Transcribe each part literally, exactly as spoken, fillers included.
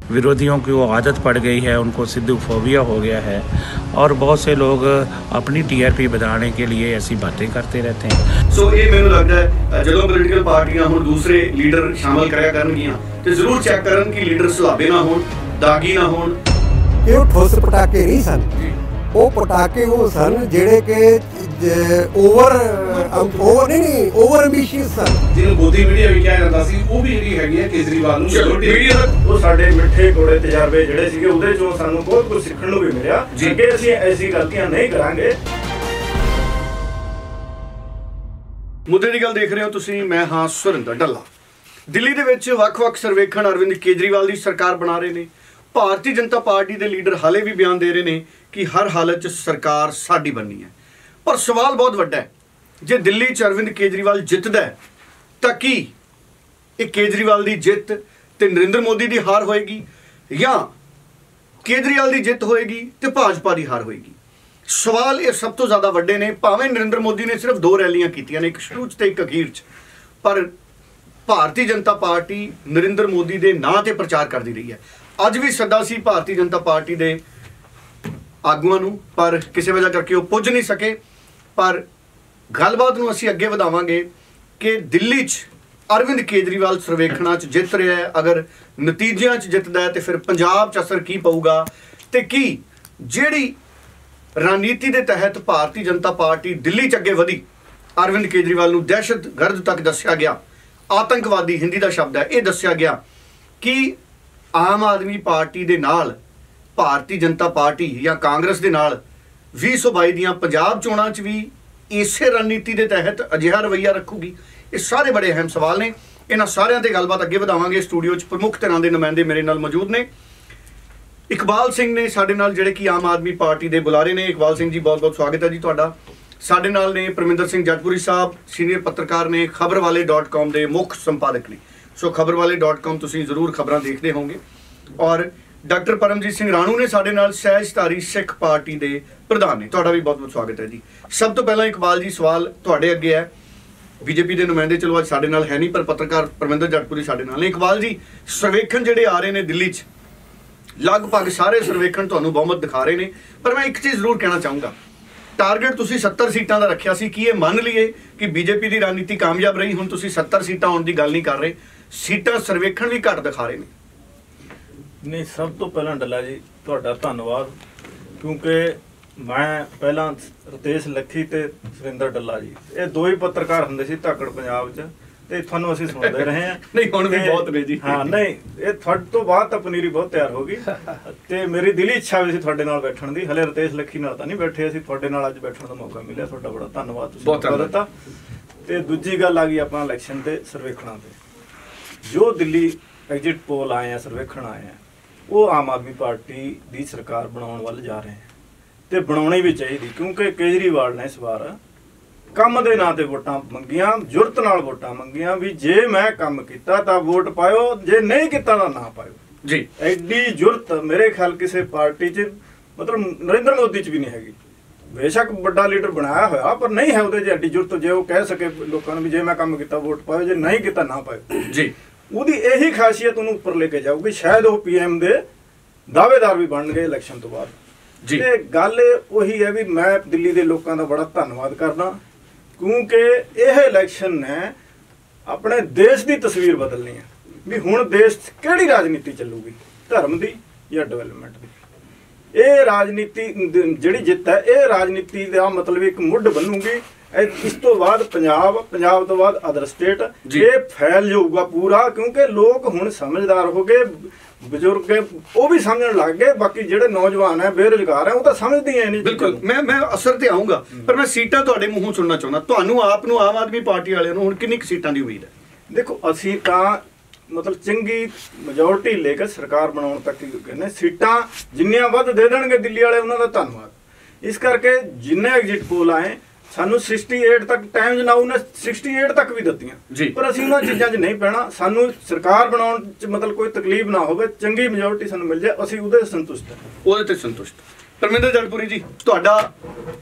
विरोधियों की वो आदत पड़ गई है, उनको सिद्धू फोबिया हो गया है और बहुत से लोग अपनी टीआरपी बढ़ाने के लिए ऐसी बातें करते रहते हैं। सो ये मैनूं लगदा है जदों पोलीटिकल पार्टियां हुण दूसरे लीडर शामिल करिया करनगियां ते जरूर चैक करन कि लीडर सलाबे ना होण, दागी ना होण। ये ठोस पटाके नहीं सन, वो पटाके वो सन जेड़े के ओवर ओवर नहीं ओवर एम्बिशियस सन, जिन्होंने गोदी मीडिया भी कहा जाता सी, वो भी ਜਿਹੜੀ ਹੈਗੀ ਹੈ ਕੇਜਰੀਵਾਲ ਨੂੰ मीडिया ਦਾ। ਉਹ ਸਾਡੇ ਮਿੱਠੇ ਕੋੜੇ ਤਜਰਬੇ ਜਿਹੜੇ ਸੀਗੇ ਉਹਦੇ ਚੋਂ ਸਾਨੂੰ ਬਹੁਤ ਕੁਝ ਸਿੱਖਣ ਨੂੰ ਵੀ ਮਿਲਿਆ ਕਿ ਅਸੀਂ ਐਸੀ ਗਲਤੀਆਂ ਨਹੀਂ ਕਰਾਂਗੇ। ਮੁੱਦੇ ਦੀ ਗੱਲ ਦੇਖ ਰਹੇ ਹੋ ਤੁਸੀਂ, ਮੈਂ ਹਾਂ ਸੁਰਿੰਦਰ ਢੱਲਾ। ਦਿੱਲੀ ਦੇ ਵਿੱਚ ਵੱਖ-ਵੱਖ ਸਰਵੇਖਣ ਅਰਵਿੰਦ ਕੇਜਰੀਵਾਲ ਦੀ ਸਰਕਾਰ ਬਣਾ ਰਹੇ ਨੇ। ਭਾਰਤੀ ਜਨਤਾ ਪਾਰਟੀ ਦੇ ਲੀਡਰ ਹਾਲੇ ਵੀ ਬਿਆਨ ਦੇ ਰਹੇ ਨੇ ਕਿ ਹਰ ਹਾਲਤ 'ਚ ਸਰਕਾਰ ਸਾਡੀ ਬਣਨੀ ਹੈ। ਪਰ ਸਵਾਲ ਬਹੁਤ ਵੱਡਾ ਹੈ, ਜੇ ਦਿੱਲੀ 'ਚ ਅਰਵਿੰਦ ਕੇਜਰੀਵਾਲ ਜਿੱਤਦਾ ਹੈ ਤਾਂ ਕੀ ਇਹ ਕੇਜਰੀਵਾਲ ਦੀ ਜਿੱਤ ਤੇ ਨਰਿੰਦਰ ਮੋਦੀ ਦੀ ਹਾਰ ਹੋਏਗੀ ਜਾਂ ਕੇਜਰੀਵਾਲ ਦੀ ਜਿੱਤ ਹੋਏਗੀ ਤੇ ਭਾਜਪਾ ਦੀ ਹਾਰ ਹੋਏਗੀ? ਸਵਾਲ ਇਹ ਸਭ ਤੋਂ ਜ਼ਿਆਦਾ ਵੱਡੇ ਨੇ। ਭਾਵੇਂ ਨਰਿੰਦਰ ਮੋਦੀ ਨੇ ਸਿਰਫ ਦੋ ਰੈਲੀਆਂ ਕੀਤੀਆਂ ਨੇ, ਇੱਕ ਸ਼ੁਰੂ 'ਚ ਤੇ ਇੱਕ ਅਖੀਰ 'ਚ, ਪਰ ਭਾਰਤੀ ਜਨਤਾ ਪਾਰਟੀ ਨਰਿੰਦਰ ਮੋਦੀ ਦੇ ਨਾਂ ਤੇ ਪ੍ਰਚਾਰ ਕਰਦੀ ਰਹੀ ਹੈ। ਅੱਜ ਵੀ ਸੱਦਾ ਸੀ ਭਾਰਤੀ ਜਨਤਾ ਪਾਰਟੀ ਦੇ ਆਗੂਆਂ ਨੂੰ, ਪਰ ਕਿਸੇ ਵਜ੍ਹਾ ਕਰਕੇ ਉਹ ਪੁੱਜ ਨਹੀਂ ਸਕੇ। ਪਰ ਗੱਲਬਾਤ ਨੂੰ ਅਸੀਂ ਅੱਗੇ ਵਧਾਵਾਂਗੇ ਕਿ ਦਿੱਲੀ 'ਚ ਅਰਵਿੰਦ ਕੇਜਰੀਵਾਲ ਸਰਵੇਖਣਾਂ 'ਚ ਜਿੱਤ ਰਿਹਾ ਹੈ, ਅਗਰ ਨਤੀਜਿਆਂ 'ਚ ਜਿੱਤਦਾ ਹੈ ਤੇ ਫਿਰ ਪੰਜਾਬ 'ਚ ਅਸਰ ਕੀ ਪਊਗਾ ਤੇ ਕੀ ਜਿਹੜੀ ਰਣਨੀਤੀ ਦੇ ਤਹਿਤ ਭਾਰਤੀ ਜਨਤਾ ਪਾਰਟੀ ਦਿੱਲੀ 'ਚ ਅੱਗੇ ਵਧੀ, ਅਰਵਿੰਦ ਕੇਜਰੀਵਾਲ ਨੂੰ ਦਹਿਸ਼ਤਗਰਦ ਤੱਕ ਦੱਸਿਆ ਗਿਆ, ਆਤੰਕਵਾਦੀ ਹਿੰਦੀ ਦਾ ਸ਼ਬਦ ਹੈ, ਇਹ ਦੱਸਿਆ ਗਿਆ ਕਿ ਆਮ ਆਦਮੀ ਪਾਰਟੀ ਦੇ ਨਾਲ ਭਾਰਤੀ ਜਨਤਾ ਪਾਰਟੀ ਜਾਂ ਕਾਂਗਰਸ ਦੇ ਨਾਲ ਵੀਹ ਸੌ ਬਾਈ ਦੀਆਂ ਪੰਜਾਬ ਚੋਣਾਂ 'ਚ ਵੀ ਇਸੇ ਰਣਨੀਤੀ ਦੇ ਤਹਿਤ ਅਜਿਹਾ ਰਵੱਈਆ ਰੱਖੂਗੀ? ਇਹ ਸਾਰੇ ਬੜੇ ਅਹਿਮ ਸਵਾਲ ਨੇ। ਇਹਨਾਂ ਸਾਰਿਆਂ ਤੇ ਗੱਲਬਾਤ ਅੱਗੇ ਵਧਾਵਾਂਗੇ। ਸਟੂਡੀਓ 'ਚ ਪ੍ਰਮੁੱਖ ਧਿਰਾਂ ਦੇ ਨੁਮਾਇੰਦੇ ਮੇਰੇ ਨਾਲ ਮੌਜੂਦ ਨੇ। ਇਕਬਾਲ ਸਿੰਘ ਨੇ ਸਾਡੇ ਨਾਲ, ਜਿਹੜੇ ਕਿ ਆਮ ਆਦਮੀ ਪਾਰਟੀ ਦੇ ਬੁਲਾਰੇ ਨੇ। ਇਕਬਾਲ ਸਿੰਘ ਜੀ, ਬਹੁਤ ਬਹੁਤ ਸਵਾਗਤ ਹੈ ਜੀ ਤੁਹਾਡਾ। ਸਾਡੇ ਨਾਲ ਨੇ ਪਰਮਿੰਦਰ ਸਿੰਘ ਜੱਟਪੁਰੀ ਸਾਹਿਬ, ਸੀਨੀਅਰ ਪੱਤਰਕਾਰ ਨੇ, ਖਬਰ ਵਾਲੇ ਡਾਟ ਕਾਮ ਦੇ ਮੁੱਖ ਸੰਪਾਦਕ ਨੇ। ਸੋ ਖਬਰ ਵਾਲੇ ਡਾਟ ਕਾਮ ਤੁਸੀਂ ਜ਼ਰੂਰ ਖਬਰਾਂ ਦੇਖਦੇ ਹੋਵੋਗੇ। ਔਰ ਡਾਕਟਰ ਪਰਮਜੀਤ ਸਿੰਘ ਰਾਣੂ ਨੇ ਸਾਡੇ ਨਾਲ, ਸਹਿਜਧਾਰੀ ਸਿੱਖ ਪਾਰਟੀ ਦੇ ਪ੍ਰਧਾਨ ਨੇ। ਤੁਹਾਡਾ ਵੀ ਬਹੁਤ ਬਹੁਤ ਸਵਾਗਤ ਹੈ ਜੀ। ਸਭ ਤੋਂ ਪਹਿਲਾਂ ਇਕਬਾਲ ਜੀ, ਸਵਾਲ ਤੁਹਾਡੇ ਅੱਗੇ ਹੈ। ਬੀਜੇਪੀ ਦੇ ਨੁਮਾਇੰਦੇ ਚਲੋ ਅੱਜ ਸਾਡੇ ਨਾਲ ਹੈ ਨਹੀਂ, ਪਰ ਪੱਤਰਕਾਰ ਪਰਮਿੰਦਰ ਜੱਟਪੁਰੀ ਸਾਡੇ ਨਾਲ ਨੇ। ਇਕਬਾਲ ਜੀ, ਸਰਵੇਖਣ ਜਿਹੜੇ ਆ ਰਹੇ ਨੇ ਦਿੱਲੀ 'ਚ, ਲਗਭਗ ਸਾਰੇ ਸਰਵੇਖਣ ਤੁਹਾਨੂੰ ਬਹੁਮਤ ਦਿਖਾ ਰਹੇ ਨੇ, ਪਰ ਮੈਂ ਇੱਕ ਚੀਜ਼ ਜ਼ਰੂਰ ਕਹਿਣਾ ਚਾਹੂੰਗਾ। ਟਾਰਗੇਟ ਤੁਸੀਂ ਸੱਤਰ ਸੀਟਾਂ ਦਾ ਰੱਖਿਆ ਸੀ, ਕੀ ਇਹ ਮੰਨ ਲਈਏ ਕਿ ਬੀਜੇਪੀ ਦੀ ਰਣਨੀਤੀ ਕਾਮਯਾਬ ਰਹੀ? ਹੁਣ ਤੁਸੀਂ ਸੱਤਰ ਸੀਟਾਂ ਆਉਣ ਦੀ ਗੱਲ ਨਹੀਂ ਕਰ ਰਹੇ, ਸੀਟਾਂ ਸਰਵੇਖਣ ਵੀ ਘੱਟ ਦਿਖਾ ਰਹੇ ਨੇ। नहीं, सब तो पहला डला जी तुहाडा धन्नवाद, क्योंकि मैं पहला रतेश लखी ते सुरिंदर डल्ला जी, ये दो ही पत्रकार हुंदे सी धाकड़ पंजाब च, ते तुहानूं असीं सुणदे रहे हैं। नहीं हुण भी बहुत ने जी। हाँ, नहीं, ये तुहाडे तो बाद तां पनीरी बहुत तैयार हो गई ते मेरी दिली इच्छा भी सी तुहाडे नाल बैठण दी। हले रतेश लखी नाल तां नहीं बैठे असीं, तुहाडे नाल अज बैठण दा मौका मिलिया, तुहाडा बड़ा धन्नवाद, तुसीं मौका दित्ता। ते दूजी गल आ गई अपना इलैक्शन ते सर्वेखणां ते, जो दिल्ली एग्जिट पोल आए हैं, सर्वेखण आए हैं, वो आम आदमी पार्टी की सरकार बनाने वाल जा रहे हैं तो बनानी भी चाहिए, क्योंकि केजरीवाल ने इस बार काम के नाँ ते वोटां मंगियां, जुरत नाल वोटां मंगियां भी जे मैं काम किया तो वोट पाओ, जे नहीं किया तो ना पाओ जी। एडी जुरत मेरे ख्याल किसी पार्टी च, मतलब नरेंद्र मोदी च भी नहीं हैगी। बेशक बड़ा लीडर बनाया होया, पर नहीं है वो एडी जुरत जे वो कह सके लोगों ने भी जे मैं काम किया वोट पाओ, जे नहीं किया ना पाओ जी। ਉਹਦੀ ਇਹੀ ਖਾਸੀਅਤ ਉਹਨੂੰ ਉੱਪਰ ਲੈ ਕੇ ਜਾਊਗੀ। ਸ਼ਾਇਦ ਉਹ ਪੀਐਮ ਦੇ ਦਾਅਵੇਦਾਰ ਵੀ ਬਣ ਗਏ ਇਲੈਕਸ਼ਨ ਤੋਂ ਬਾਅਦ ਜੀ। ਤੇ ਗੱਲ ਉਹੀ ਹੈ ਵੀ ਮੈਂ ਦਿੱਲੀ ਦੇ ਲੋਕਾਂ ਦਾ ਬੜਾ ਧੰਨਵਾਦ ਕਰਦਾ, ਕਿਉਂਕਿ ਇਹ ਇਲੈਕਸ਼ਨ ਨੇ ਆਪਣੇ ਦੇਸ਼ ਦੀ ਤਸਵੀਰ ਬਦਲਣੀ ਹੈ ਵੀ ਹੁਣ ਦੇਸ਼ 'ਚ ਕਿਹੜੀ ਰਾਜਨੀਤੀ ਚੱਲੂਗੀ, ਧਰਮ ਦੀ ਜਾਂ ਡਿਵੈਲਪਮੈਂਟ ਦੀ। ਇਹ ਰਾਜਨੀਤੀ ਜਿਹੜੀ ਜਿੱਤ ਹੈ, ਇਹ ਰਾਜਨੀਤੀ ਦਾ ਮਤਲਬ ਇੱਕ ਮੁੱਢ ਬਣੂਗੀ। इस तो बाद पंजाब, पंजाब तो बाद अदर स्टेट, ये फैल जाऊगा पूरा, क्योंकि लोग हुण समझदार हो गए, बजुर्ग वो भी समझण लग गए, बाकी जिहड़े नौजवान है बेरोजगार है वो तो समझते ही नहीं। बिल्कुल, मैं मैं असर ते आऊँगा, पर मैं सीटां तुहाडे मूंहों सुनना चाहुंदा। तुहानूं आप नूं आम आदमी पार्टी वालिआं नूं हुण किन्नी सीटां दी उम्मीद है? देखो, असीं तां मतलब चंगी मेजोरिटी लेकर सरकार बनाउण तक ही कहने, सीटां जिन्नियां वध दे देणगे दिल्ली वाले उन्हां दा धन्नवाद। इस करके जिन्ने एग्जिट पोल आए सानू अड़सठ तक टाइम जनाऊ ने अड़सठ तक भी दित्तियां जी, पर असीं उन्हां चीज़ां 'च नहीं पैना। सानू सरकार बनाउण 'च मतलब कोई तकलीफ ना होवे, चंगी मेजोरिटी सानू मिल जाए, असीं उहदे संतुष्ट हां, ਉਹਦੇ ਤੇ ਸੰਤੁਸ਼ਟ। ਪਰਮਿੰਦਰ ਜੱਟਪੁਰੀ ਜੀ, ਤੁਹਾਡਾ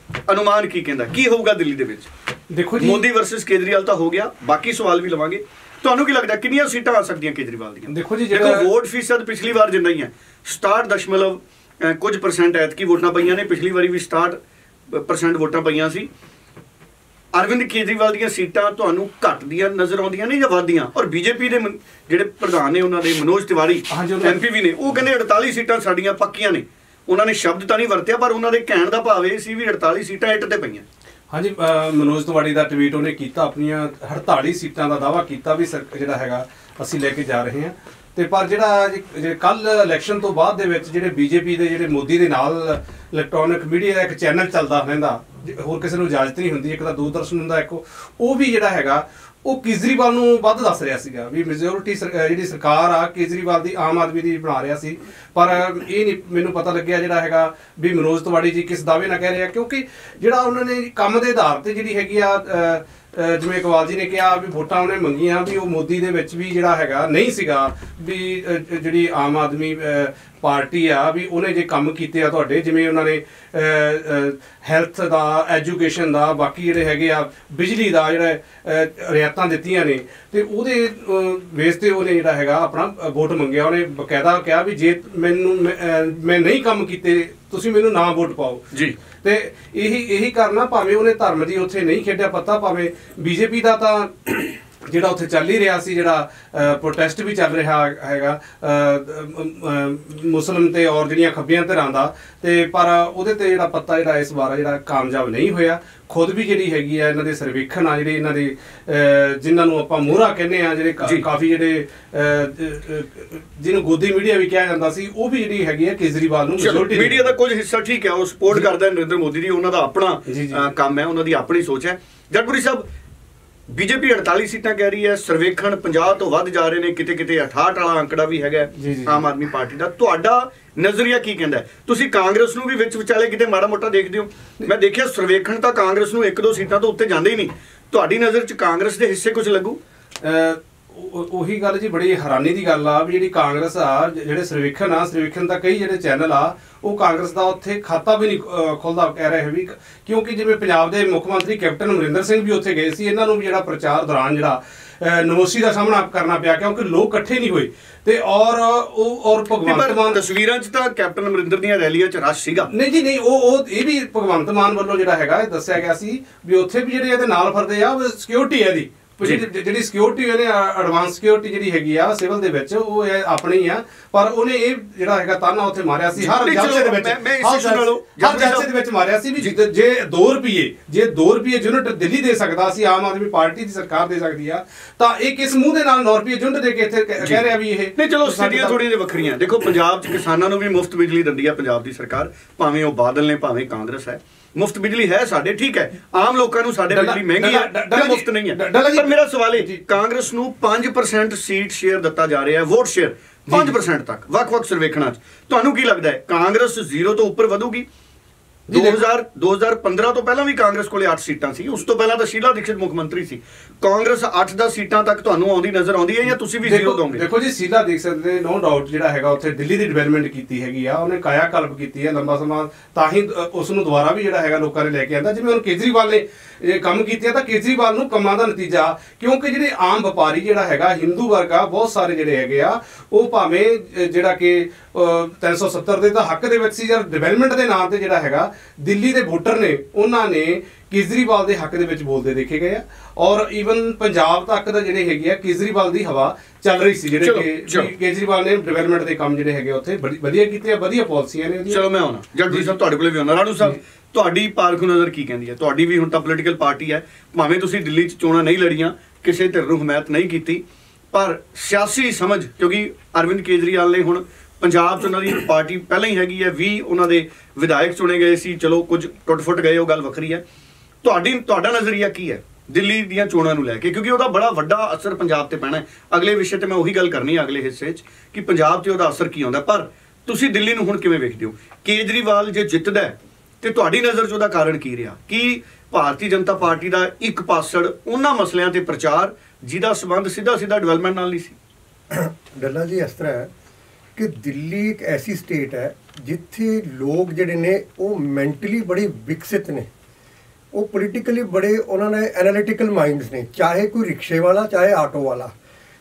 ਅਨੁਮਾਨ ਕੀ ਕਹਿੰਦਾ, ਕੀ ਹੋਊਗਾ ਦਿੱਲੀ ਦੇ ਵਿੱਚ? ਦੇਖੋ ਜੀ, ਮੋਦੀ ਵਰਸਸ ਕੇਜਰੀਵਾਲ ਤਾਂ ਹੋ ਗਿਆ, ਬਾਕੀ ਸਵਾਲ ਵੀ ਲਵਾਂਗੇ, ਤੁਹਾਨੂੰ ਕੀ ਲੱਗਦਾ ਕਿੰਨੀਆਂ ਸੀਟਾਂ ਆ ਸਕਦੀਆਂ ਕੇਜਰੀਵਾਲ ਦੀਆਂ? ਦੇਖੋ ਜੀ, ਦੇਖੋ ਵੋਟ ਫੀਸਦ ਪਿਛਲੀ ਵਾਰ ਜਿੰਨਾ ਹੀ ਹੈ, ਸਤਾਹਠ ਦਸ਼ਮਲਵ ਕੁਝ ਪਰਸੈਂਟ ਐਤਕੀ ਵੋਟਾਂ ਪਈਆਂ ਨੇ, ਪਿਛਲੀ ਵਾਰੀ ਵੀ ਸਤਾਹਠ ਪਰਸੈਂਟ ਵੋਟਾਂ ਪਈਆਂ ਸੀ। ਅਰਵਿੰਦ ਕੇਜਰੀਵਾਲ ਦੀਆਂ ਸੀਟਾਂ ਤੁਹਾਨੂੰ ਘਟਦੀਆਂ ਨਜ਼ਰ ਆਉਂਦੀਆਂ ਨੇ ਜਾਂ ਵੱਧਦੀਆਂ? ਔਰ ਬੀਜੇਪੀ ਦੇ ਜਿਹੜੇ ਪ੍ਰਧਾਨ ਨੇ ਉਹਨਾਂ ਦੇ ਮਨੋਜ ਤਿਵਾੜੀ ਐਮਪੀ ਵੀ ਨੇ, ਉਹ ਕਹਿੰਦੇ ਅੜਤਾਲੀ ਸੀਟਾਂ ਸਾਡੀਆਂ ਪੱਕੀਆਂ ਨੇ। ਉਹਨਾਂ ਨੇ ਸ਼ਬਦ ਤਾਂ ਨਹੀਂ ਵਰਤਿਆ, ਪਰ ਉਹਨਾਂ ਦੇ ਕਹਿਣ ਦਾ ਭਾਵ ਇਹ ਸੀ ਵੀ ਅੜਤਾਲੀ ਸੀਟਾਂ ਇੱਟ ਤੇ ਪਈਆਂ। ਹਾਂਜੀ, ਮਨੋਜ ਤਿਵਾੜੀ ਦਾ ਟਵੀਟ ਉਹਨੇ ਕੀਤਾ, ਆਪਣੀਆਂ ਅੜਤਾਲੀ ਸੀਟਾਂ ਦਾ ਦਾਅਵਾ ਕੀਤਾ ਵੀ ਸਰ ਜਿਹੜਾ ਹੈਗਾ ਅਸੀਂ ਲੈ ਕੇ ਜਾ ਰਹੇ ਹਾਂ। ਤੇ ਪਰ ਜਿਹੜਾ ਕੱਲ ਇਲੈਕਸ਼ਨ ਤੋਂ ਬਾਅਦ ਦੇ ਵਿੱਚ ਜਿਹੜੇ ਬੀਜੇਪੀ ਦੇ ਜਿਹੜੇ ਮੋਦੀ ਦੇ ਨਾਲ ਇਲੈਕਟ੍ਰੋਨਿਕ ਮੀਡੀਆ ਦਾ ਇੱਕ ਚੈਨਲ ਚੱਲਦਾ ਰਹਿੰਦਾ, ਹੋਰ ਕਿਸੇ ਨੂੰ ਇਜਾਜ਼ਤ ਨਹੀਂ ਹੁੰਦੀ, ਇੱਕ ਤਾਂ ਦੂਰਦਰਸ਼ਨ ਹੁੰਦਾ ਇੱਕ, ਉਹ ਵੀ ਜਿਹੜਾ ਹੈਗਾ ਉਹ ਕੇਜਰੀਵਾਲ ਨੂੰ ਵੱਧ ਦੱਸ ਰਿਹਾ ਸੀਗਾ ਵੀ ਮੈਜੋਰਿਟੀ ਜਿਹੜੀ ਸਰਕਾਰ ਆ ਕੇਜਰੀਵਾਲ ਦੀ, ਆਮ ਆਦਮੀ ਦੀ ਬਣਾ ਰਿਹਾ ਸੀ। ਪਰ ਇਹ ਨਹੀਂ ਮੈਨੂੰ ਪਤਾ ਲੱਗਿਆ ਜਿਹੜਾ ਹੈਗਾ ਵੀ ਮਨੋਜ ਤਿਵਾੜੀ ਜੀ ਕਿਸ ਦਾਅਵੇ ਨਾਲ ਕਹਿ ਰਹੇ ਆ, ਕਿਉਂਕਿ ਜਿਹੜਾ ਉਹਨਾਂ ਨੇ ਕੰਮ ਦੇ ਆਧਾਰ ਤੇ ਜਿਹੜੀ ਹੈਗੀ ਆ, ਜਿਵੇਂ ਇਕਬਾਲ ਜੀ ਨੇ ਕਿਹਾ ਵੀ ਵੋਟਾਂ ਉਹਨੇ ਮੰਗੀਆਂ, ਵੀ ਉਹ ਮੋਦੀ ਦੇ ਵਿੱਚ ਵੀ ਜਿਹੜਾ ਹੈਗਾ ਨਹੀਂ ਸੀਗਾ ਵੀ ਜਿਹੜੀ ਆਮ ਆਦਮੀ ਪਾਰਟੀ ਆ ਵੀ ਉਹਨੇ ਜੇ ਕੰਮ ਕੀਤੇ ਆ ਤੁਹਾਡੇ, ਜਿਵੇਂ ਉਹਨਾਂ ਨੇ ਹੈਲਥ ਦਾ, ਐਜੂਕੇਸ਼ਨ ਦਾ, ਬਾਕੀ ਜਿਹੜੇ ਹੈਗੇ ਆ ਬਿਜਲੀ ਦਾ ਜਿਹੜਾ ਰਿਆਇਤਾਂ ਦਿੱਤੀਆਂ ਨੇ, ਤੇ ਉਹਦੇ ਬੇਸ ਤੇ ਉਹਨੇ ਜਿਹੜਾ ਹੈਗਾ ਆਪਣਾ ਵੋਟ ਮੰਗਿਆ। ਉਹਨੇ ਬਕਾਇਦਾ ਕਿਹਾ ਵੀ ਜੇ ਮੈਨੂੰ ਮੈਂ ਨਹੀਂ ਕੰਮ ਕੀਤੇ ਤੁਸੀਂ ਮੈਨੂੰ ਨਾ ਵੋਟ ਪਾਓ ਜੀ। ਤੇ ਇਹੀ ਇਹੀ ਕਰਨਾ, ਭਾਵੇਂ ਉਹਨੇ ਧਰਮ ਦੀ ਉੱਥੇ ਨਹੀਂ ਖੇਡਿਆ ਪੱਤਾ, ਭਾਵੇਂ ਬੀਜੇਪੀ ਦਾ ਤਾਂ ਜਿਹੜਾ ਉੱਥੇ ਚੱਲ ਹੀ ਰਿਹਾ ਸੀ, ਜਿਹੜਾ ਪ੍ਰੋਟੈਸਟ ਵੀ ਚੱਲ ਰਿਹਾ ਹੈਗਾ ਮੁਸਲਿਮ ਤੇ ਔਰ ਜਿਹੜੀਆਂ ਖੱਬੀਆਂ ਧਿਰਾਂ ਦਾ, ਤੇ ਪਰ ਉਹਦੇ ਤੇ ਜਿਹੜਾ ਪੱਤਾ ਜਿਹੜਾ ਇਸ ਵਾਰ ਜਿਹੜਾ ਕਾਮਯਾਬ ਨਹੀਂ ਹੋਇਆ। ਖੁਦ ਵੀ ਜਿਹੜੀ ਹੈਗੀ ਆ ਇਹਨਾਂ ਦੇ ਸਰਵੇਖਣ ਆ ਜਿਹੜੇ ਇਹਨਾਂ ਦੇ ਜਿਨ੍ਹਾਂ ਨੂੰ ਆਪਾਂ ਮੋਹਰਾ ਕਹਿੰਦੇ ਆ, ਜਿਹੜੇ ਕਾਫੀ ਜਿਹੜੇ ਜਿਹਨੂੰ ਗੋਦੀ ਮੀਡੀਆ ਵੀ ਕਿਹਾ ਜਾਂਦਾ ਸੀ, ਉਹ ਵੀ ਜਿਹੜੀ ਹੈਗੀ ਆ ਕੇਜਰੀਵਾਲ ਨੂੰ ਮੈਜੋਰਟੀ ਮੀਡੀਆ ਦਾ ਕੁਝ ਹਿੱਸਾ ਠੀਕ ਹੈ, ਉਹ ਸਪੋਰਟ ਕਰਦਾ ਨਰਿੰਦਰ ਮੋਦੀ ਦੀ, ਉਹਨਾਂ ਦਾ ਆਪਣਾ ਕੰਮ ਹੈ, ਉਹਨਾਂ ਦੀ ਆਪਣੀ ਸੋਚ ਹੈ। ਜਗਪੁਰੀ ਸਾਹਿਬ, ਬੀਜੇਪੀ ਅੜਤਾਲੀ ਸੀਟਾਂ ਕਹਿ ਰਹੀ ਹੈ, ਸਰਵੇਖਣ ਪੰਜਾਹ ਤੋਂ ਵੱਧ ਜਾ ਰਹੇ ਨੇ, ਕਿਤੇ ਕਿਤੇ ਅਠਾਹਠ ਵਾਲਾ ਅੰਕੜਾ ਵੀ ਹੈਗਾ ਆਮ ਆਦਮੀ ਪਾਰਟੀ ਦਾ। ਤੁਹਾਡਾ ਨਜ਼ਰੀਆ ਕੀ ਕਹਿੰਦਾ? ਤੁਸੀਂ ਕਾਂਗਰਸ ਨੂੰ ਵੀ ਵਿੱਚ ਵਿਚਾਲੇ ਕਿਤੇ ਮਾੜਾ ਮੋਟਾ ਦੇਖਦੇ ਹੋ? ਮੈਂ ਦੇਖਿਆ ਸਰਵੇਖਣ ਤਾਂ ਕਾਂਗਰਸ ਨੂੰ ਇੱਕ ਦੋ ਸੀਟਾਂ ਤੋਂ ਉੱਤੇ ਜਾਂਦੇ ਹੀ ਨਹੀਂ। ਤੁਹਾਡੀ ਨਜ਼ਰ 'ਚ ਕਾਂਗਰਸ ਦੇ ਹਿੱਸੇ ਕੁਝ ਲੱਗੂ? ਉਹੀ ਗੱਲ ਜੀ, ਬੜੀ ਹੈਰਾਨੀ ਦੀ ਗੱਲ ਆ ਵੀ ਜਿਹੜੀ ਕਾਂਗਰਸ ਆ, ਜਿਹੜੇ ਸਰਵੇਖਣ ਆ, ਸਰਵੇਖਣ ਦਾ ਕਈ ਜਿਹੜੇ ਚੈਨਲ ਆ, ਉਹ ਕਾਂਗਰਸ ਦਾ ਉੱਥੇ ਖਾਤਾ ਵੀ ਨਹੀਂ ਖੁੱਲਦਾ ਕਹਿ ਰਹੇ ਵੀ, ਕਿਉਂਕਿ ਜਿਵੇਂ ਪੰਜਾਬ ਦੇ ਮੁੱਖ ਮੰਤਰੀ ਕੈਪਟਨ ਅਮਰਿੰਦਰ ਸਿੰਘ ਵੀ ਉੱਥੇ ਗਏ ਸੀ, ਇਹਨਾਂ ਨੂੰ ਵੀ ਜਿਹੜਾ ਪ੍ਰਚਾਰ ਦੌਰਾਨ ਜਿਹੜਾ ਨਮੋਸ਼ੀ ਦਾ ਸਾਹਮਣਾ ਕਰਨਾ ਪਿਆ, ਕਿਉਂਕਿ ਲੋਕ ਇਕੱਠੇ ਨਹੀਂ ਹੋਏ। ਤੇ ਔਰ ਉਹ ਔਰ ਭਗਵੰਤ ਮਾਨ ਤਸਵੀਰਾਂ 'ਚ ਤਾਂ ਕੈਪਟਨ ਅਮਰਿੰਦਰ ਦੀਆਂ ਰੈਲੀਆਂ 'ਚ ਰਸ਼ ਸੀਗਾ। ਨਹੀਂ ਜੀ ਨਹੀਂ, ਉਹ ਉਹ ਇਹ ਵੀ ਭਗਵੰਤ ਮਾਨ ਵੱਲੋਂ ਜਿਹੜਾ ਹੈਗਾ ਇਹ ਦੱਸਿਆ ਗਿਆ ਸੀ ਵੀ ਉੱਥੇ ਵੀ ਜਿਹੜੇ ਇਹਦੇ ਨਾਲ ਫਿਰਦੇ ਆ ਉਹ ਸਿਕਿਉਰਿਟੀ ਹੈ ਇਹਦੀ, ਜਿਹੜੀ ਸਿਕਿਉਰਿਟੀ ਇਹਨੇ ਐਡਵਾਂਸ ਸਿਕਿਉਰਿਟੀ ਜਿਹੜੀ ਹੈਗੀ ਆ ਸਿਵਲ ਦੇ ਵਿੱਚ ਉਹ ਆਪਣੀ ਆ, ਪਰ ਉਹਨੇ ਇਹ ਜਿਹੜਾ ਹੈਗਾ ਤਾਨਾ ਉੱਥੇ ਮਾਰਿਆ ਸੀ ਹਰ ਜਲਸੇ ਦੇ ਵਿੱਚ, ਹਰ ਜਲਸੇ ਦੇ ਵਿੱਚ ਮਾਰਿਆ ਸੀ ਵੀ ਜੇ ਦੋ ਰੁਪਏ ਜੇ ਦੋ ਰੁਪਏ ਯੂਨਿਟ ਦਿੱਲੀ ਦੇ ਸਕਦਾ ਸੀ, ਆਮ ਆਦਮੀ ਪਾਰਟੀ ਦੀ ਸਰਕਾਰ ਦੇ ਸਕਦੀ ਆ, ਤਾਂ ਇਹ ਕਿਸ ਮੂੰਹ ਦੇ ਨਾਲ ਨੌ ਰੁਪਏ ਯੂਨਿਟ ਦੇ ਕੇ ਇੱਥੇ ਕਹਿ ਰਿਹਾ ਵੀ ਇਹ ਨਹੀਂ। ਚਲੋ ਸਥਿਤੀਆਂ ਥੋੜ੍ਹੀਆਂ ਜਿਹੀਆਂ ਵੱਖਰੀਆਂ। ਦੇਖੋ ਪੰਜਾਬ 'ਚ ਕਿਸਾਨਾਂ ਨੂੰ ਵੀ ਮੁਫਤ ਬਿਜਲੀ ਦਿੰਦੀ ਆ ਪੰਜਾਬ ਦੀ ਸਰਕਾਰ, ਭਾਵੇਂ ਉਹ ਬਾਦਲ ਨੇ ਭਾਵੇਂ ਕਾਂਗਰਸ ਹੈ। ਮੁਫਤ ਬਿਜਲੀ ਹੈ ਸਾਡੇ, ਠੀਕ ਹੈ, ਆਮ ਲੋਕਾਂ ਨੂੰ ਸਾਡੇ ਬਿਜਲੀ ਮਹਿੰਗੀ ਹੈ, ਮੁਫਤ ਨਹੀਂ ਹੈ। ਪਰ ਮੇਰਾ ਸਵਾਲ ਹੈ, ਕਾਂਗਰਸ ਨੂੰ ਪੰਜ ਪਰਸੈਂਟ ਸੀਟ ਸ਼ੇਅਰ ਦਿੱਤਾ ਜਾ ਰਿਹਾ ਹੈ, ਵੋਟ ਸ਼ੇਅਰ ਪੰਜ ਪਰਸੈਂਟ ਤੱਕ ਵੱਖ-ਵੱਖ ਸਰਵੇਖਣਾਂ 'ਚ। ਤੁਹਾਨੂੰ ਕੀ ਲੱਗਦਾ ਹੈ ਕਾਂਗਰਸ ਜ਼ੀਰੋ ਤੋਂ ਉੱਪਰ ਵਧੂਗੀ? ਦੋ ਹਜ਼ਾਰ ਪੰਦਰਾਂ ਤੋਂ ਪਹਿਲਾਂ ਵੀ ਕਾਂਗਰਸ ਕੋਲੇ ਅੱਠ ਸੀਟਾਂ ਸੀ, ਉਸ ਤੋਂ ਪਹਿਲਾਂ ਤਾਂ ਸ਼ੀਲਾ ਦੀਕਸ਼ਿਤ ਮੁੱਖ ਮੰਤਰੀ ਸੀ। ਕਾਂਗਰਸ ਅੱਠ ਦਸ ਸੀਟਾਂ ਤੱਕ ਤੁਹਾਨੂੰ ਆਉਂਦੀ ਨਜ਼ਰ ਆਉਂਦੀ ਹੈ ਜਾਂ ਤੁਸੀਂ ਵੀ ਜ਼ੀਰੋ ਦੋਗੇ? ਦੇਖੋ ਜੀ, ਸ਼ੀਲਾ ਦੀਕਸ਼ਿਤ ਨੇ ਨੋ ਡਾਊਟ ਜਿਹੜਾ ਹੈਗਾ ਉੱਥੇ ਦਿੱਲੀ ਦੀ ਡਿਵੈਲਪਮੈਂਟ ਕੀਤੀ ਹੈਗੀ ਆ, ਉਹਨੇ ਕਾਇਆ ਕਲਪ ਕੀਤੀ ਹੈ ਲੰਬਾ ਸਮਾਂ, ਤਾਂ ਹੀ ਉਸ ਨੂੰ ਦੁਬਾਰਾ ਵੀ ਜਿਹੜਾ ਹੈਗਾ ਲੋਕਾਂ ਨੇ ਲੈ ਕੇ ਆਂਦਾ। ਜਿਵੇਂ ਹੁਣ ਕੇਜਰੀਵਾਲ ਨੇ ਇਹ ਕੰਮ ਕੀਤੇ ਤਾਂ ਕੇਜਰੀਵਾਲ ਨੂੰ ਕੰਮਾਂ ਦਾ ਨਤੀਜਾ, ਕਿਉਂਕਿ ਜਿਹੜੇ ਆਮ ਵਪਾਰੀ ਜਿਹੜਾ ਹੈਗਾ ਹਿੰਦੂ ਵਰਗ ਆ, ਬਹੁਤ ਸਾਰੇ ਜਿਹੜੇ ਹੈਗੇ ਆ, ਉਹ ਭਾਵੇਂ ਜਿਹੜਾ ਕਿ ਤਿੰਨ ਸੌ ਸੱਤਰ ਦੇ ਤਾਂ ਹੱਕ ਦੇ ਵਿੱਚ ਸੀ, ਜਾਂ ਡਿਵੈਲਪਮੈਂਟ ਦੇ ਨਾਂ ਤੇ ਜਿਹੜਾ ਹੈਗਾ ਦਿੱਲੀ ਦੇ ਵੋਟਰ ਨੇ ਉਹਨਾਂ ਨੇ ਕੇਜਰੀਵਾਲ ਦੇ ਹੱਕ ਦੇ ਵਿੱਚ ਬੋਲਦੇ ਦੇਖੇ ਗਏ ਆ। ਔਰ ਈਵਨ ਪੰਜਾਬ ਤੱਕ ਦਾ ਜਿਹੜੇ ਹੈਗੇ ਆ ਕੇਜਰੀਵਾਲ ਦੀ ਹਵਾ ਚੱਲ ਰਹੀ ਸੀ, ਜਿਹੜੇ ਕਿ ਕੇਜਰੀਵਾਲ ਨੇ ਡਿਵੈਲਪਮੈਂਟ ਦੇ ਕੰਮ ਜਿਹੜੇ ਹੈਗੇ ਉੱਥੇ ਵਧੀਆ ਕੀਤੇ ਆ, ਵਧੀਆ ਪਾਲਿਸੀਆਂ ਨੇ। ਚਲੋ ਮੈਂ ਆਉਣਾ ਜਗਦੀਪ ਸਾਹਿਬ ਤੁਹਾਡੇ ਕੋਲੇ ਵੀ ਆਉਣਾ। ਰਾਣੂ ਸਾਹਿਬ, ਤੁਹਾਡੀ ਪਾਰਖ ਨਜ਼ਰ ਕੀ ਕਹਿੰਦੀ ਹੈ? ਤੁਹਾਡੀ ਵੀ ਹੁਣ ਤਾਂ ਪੋਲੀਟੀਕਲ ਪਾਰਟੀ ਹੈ, ਭਾਵੇਂ ਤੁਸੀਂ ਦਿੱਲੀ 'ਚ ਚੋਣਾਂ ਨਹੀਂ ਲੜੀਆਂ, ਕਿਸੇ ਧਿਰ ਨੂੰ ਹਮਾਇਤ ਨਹੀਂ ਕੀਤੀ, ਪਰ ਸਿਆਸੀ ਸਮਝ, ਕਿਉਂਕਿ ਅਰਵਿੰਦ ਕੇਜਰੀਵਾਲ ਨੇ ਹੁਣ ਪੰਜਾਬ 'ਚ ਉਹਨਾਂ ਦੀ ਪਾਰਟੀ ਪਹਿਲਾਂ ਹੀ ਹੈਗੀ ਹੈ, ਵੀਹ ਉਹਨਾਂ ਦੇ ਵਿਧਾਇਕ ਚੁਣੇ ਗਏ ਸੀ, ਚਲੋ ਕੁਝ ਟੁੱਟ ਫੁੱਟ ਗਏ, ਉਹ ਗੱਲ ਵੱਖਰੀ ਹੈ। ਤੁਹਾਡੀ ਤੁਹਾਡਾ ਨਜ਼ਰੀਆ ਕੀ ਹੈ ਦਿੱਲੀ ਦੀਆਂ ਚੋਣਾਂ ਨੂੰ ਲੈ ਕੇ? ਕਿਉਂਕਿ ਉਹਦਾ ਬੜਾ ਵੱਡਾ ਅਸਰ ਪੰਜਾਬ ਤੇ ਪੈਣਾ ਹੈ। ਅਗਲੇ ਵਿਸ਼ੇ ਤੇ ਮੈਂ ਉਹੀ ਗੱਲ ਕਰਨੀ ਹੈ ਅਗਲੇ ਹਿੱਸੇ 'ਚ ਕਿ ਪੰਜਾਬ 'ਤੇ ਉਹਦਾ ਅਸਰ ਕੀ ਆਉਂਦਾ। ਪਰ ਤੁਸੀਂ ਦਿੱਲੀ ਨੂੰ ਹੁਣ ਕਿਵੇਂ ਵੇਖਦੇ ਹੋ? ਕੇਜਰੀਵਾਲ ਜੇ ਜਿੱਤਦਾ ਤੇ ਤੁਹਾਡੀ ਨਜ਼ਰ 'ਚ ਉਹਦਾ ਕਾਰਨ ਕੀ ਰਿਹਾ? ਕੀ ਭਾਰਤੀ ਜਨਤਾ ਪਾਰਟੀ ਦਾ ਇੱਕ ਪਾਸੜ ਉਹਨਾਂ ਮਸਲਿਆਂ ਤੇ ਪ੍ਰਚਾਰ ਜਿਹਦਾ ਸੰਬੰਧ ਸਿੱਧਾ ਸਿੱਧਾ ਡਿਵੈਲਪਮੈਂਟ ਨਾਲ ਨਹੀਂ ਸੀ? ਡੱਲਾ ਜੀ, ਇਸ ਤਰ੍ਹਾਂ ਹੈ ਕਿ ਦਿੱਲੀ ਇੱਕ ਐਸੀ ਸਟੇਟ ਹੈ ਜਿੱਥੇ ਲੋਕ ਜਿਹੜੇ ਨੇ ਉਹ ਮੈਂਟਲੀ ਬੜੇ ਵਿਕਸਿਤ ਨੇ, ਉਹ ਪੋਲੀਟੀਕਲੀ ਬੜੇ ਉਹਨਾਂ ਨੇ ਐਨਾਲਿਟੀਕਲ ਮਾਈਂਡਸ ਨੇ, ਚਾਹੇ ਕੋਈ ਰਿਕਸ਼ੇ ਵਾਲਾ ਚਾਹੇ ਆਟੋ ਵਾਲਾ।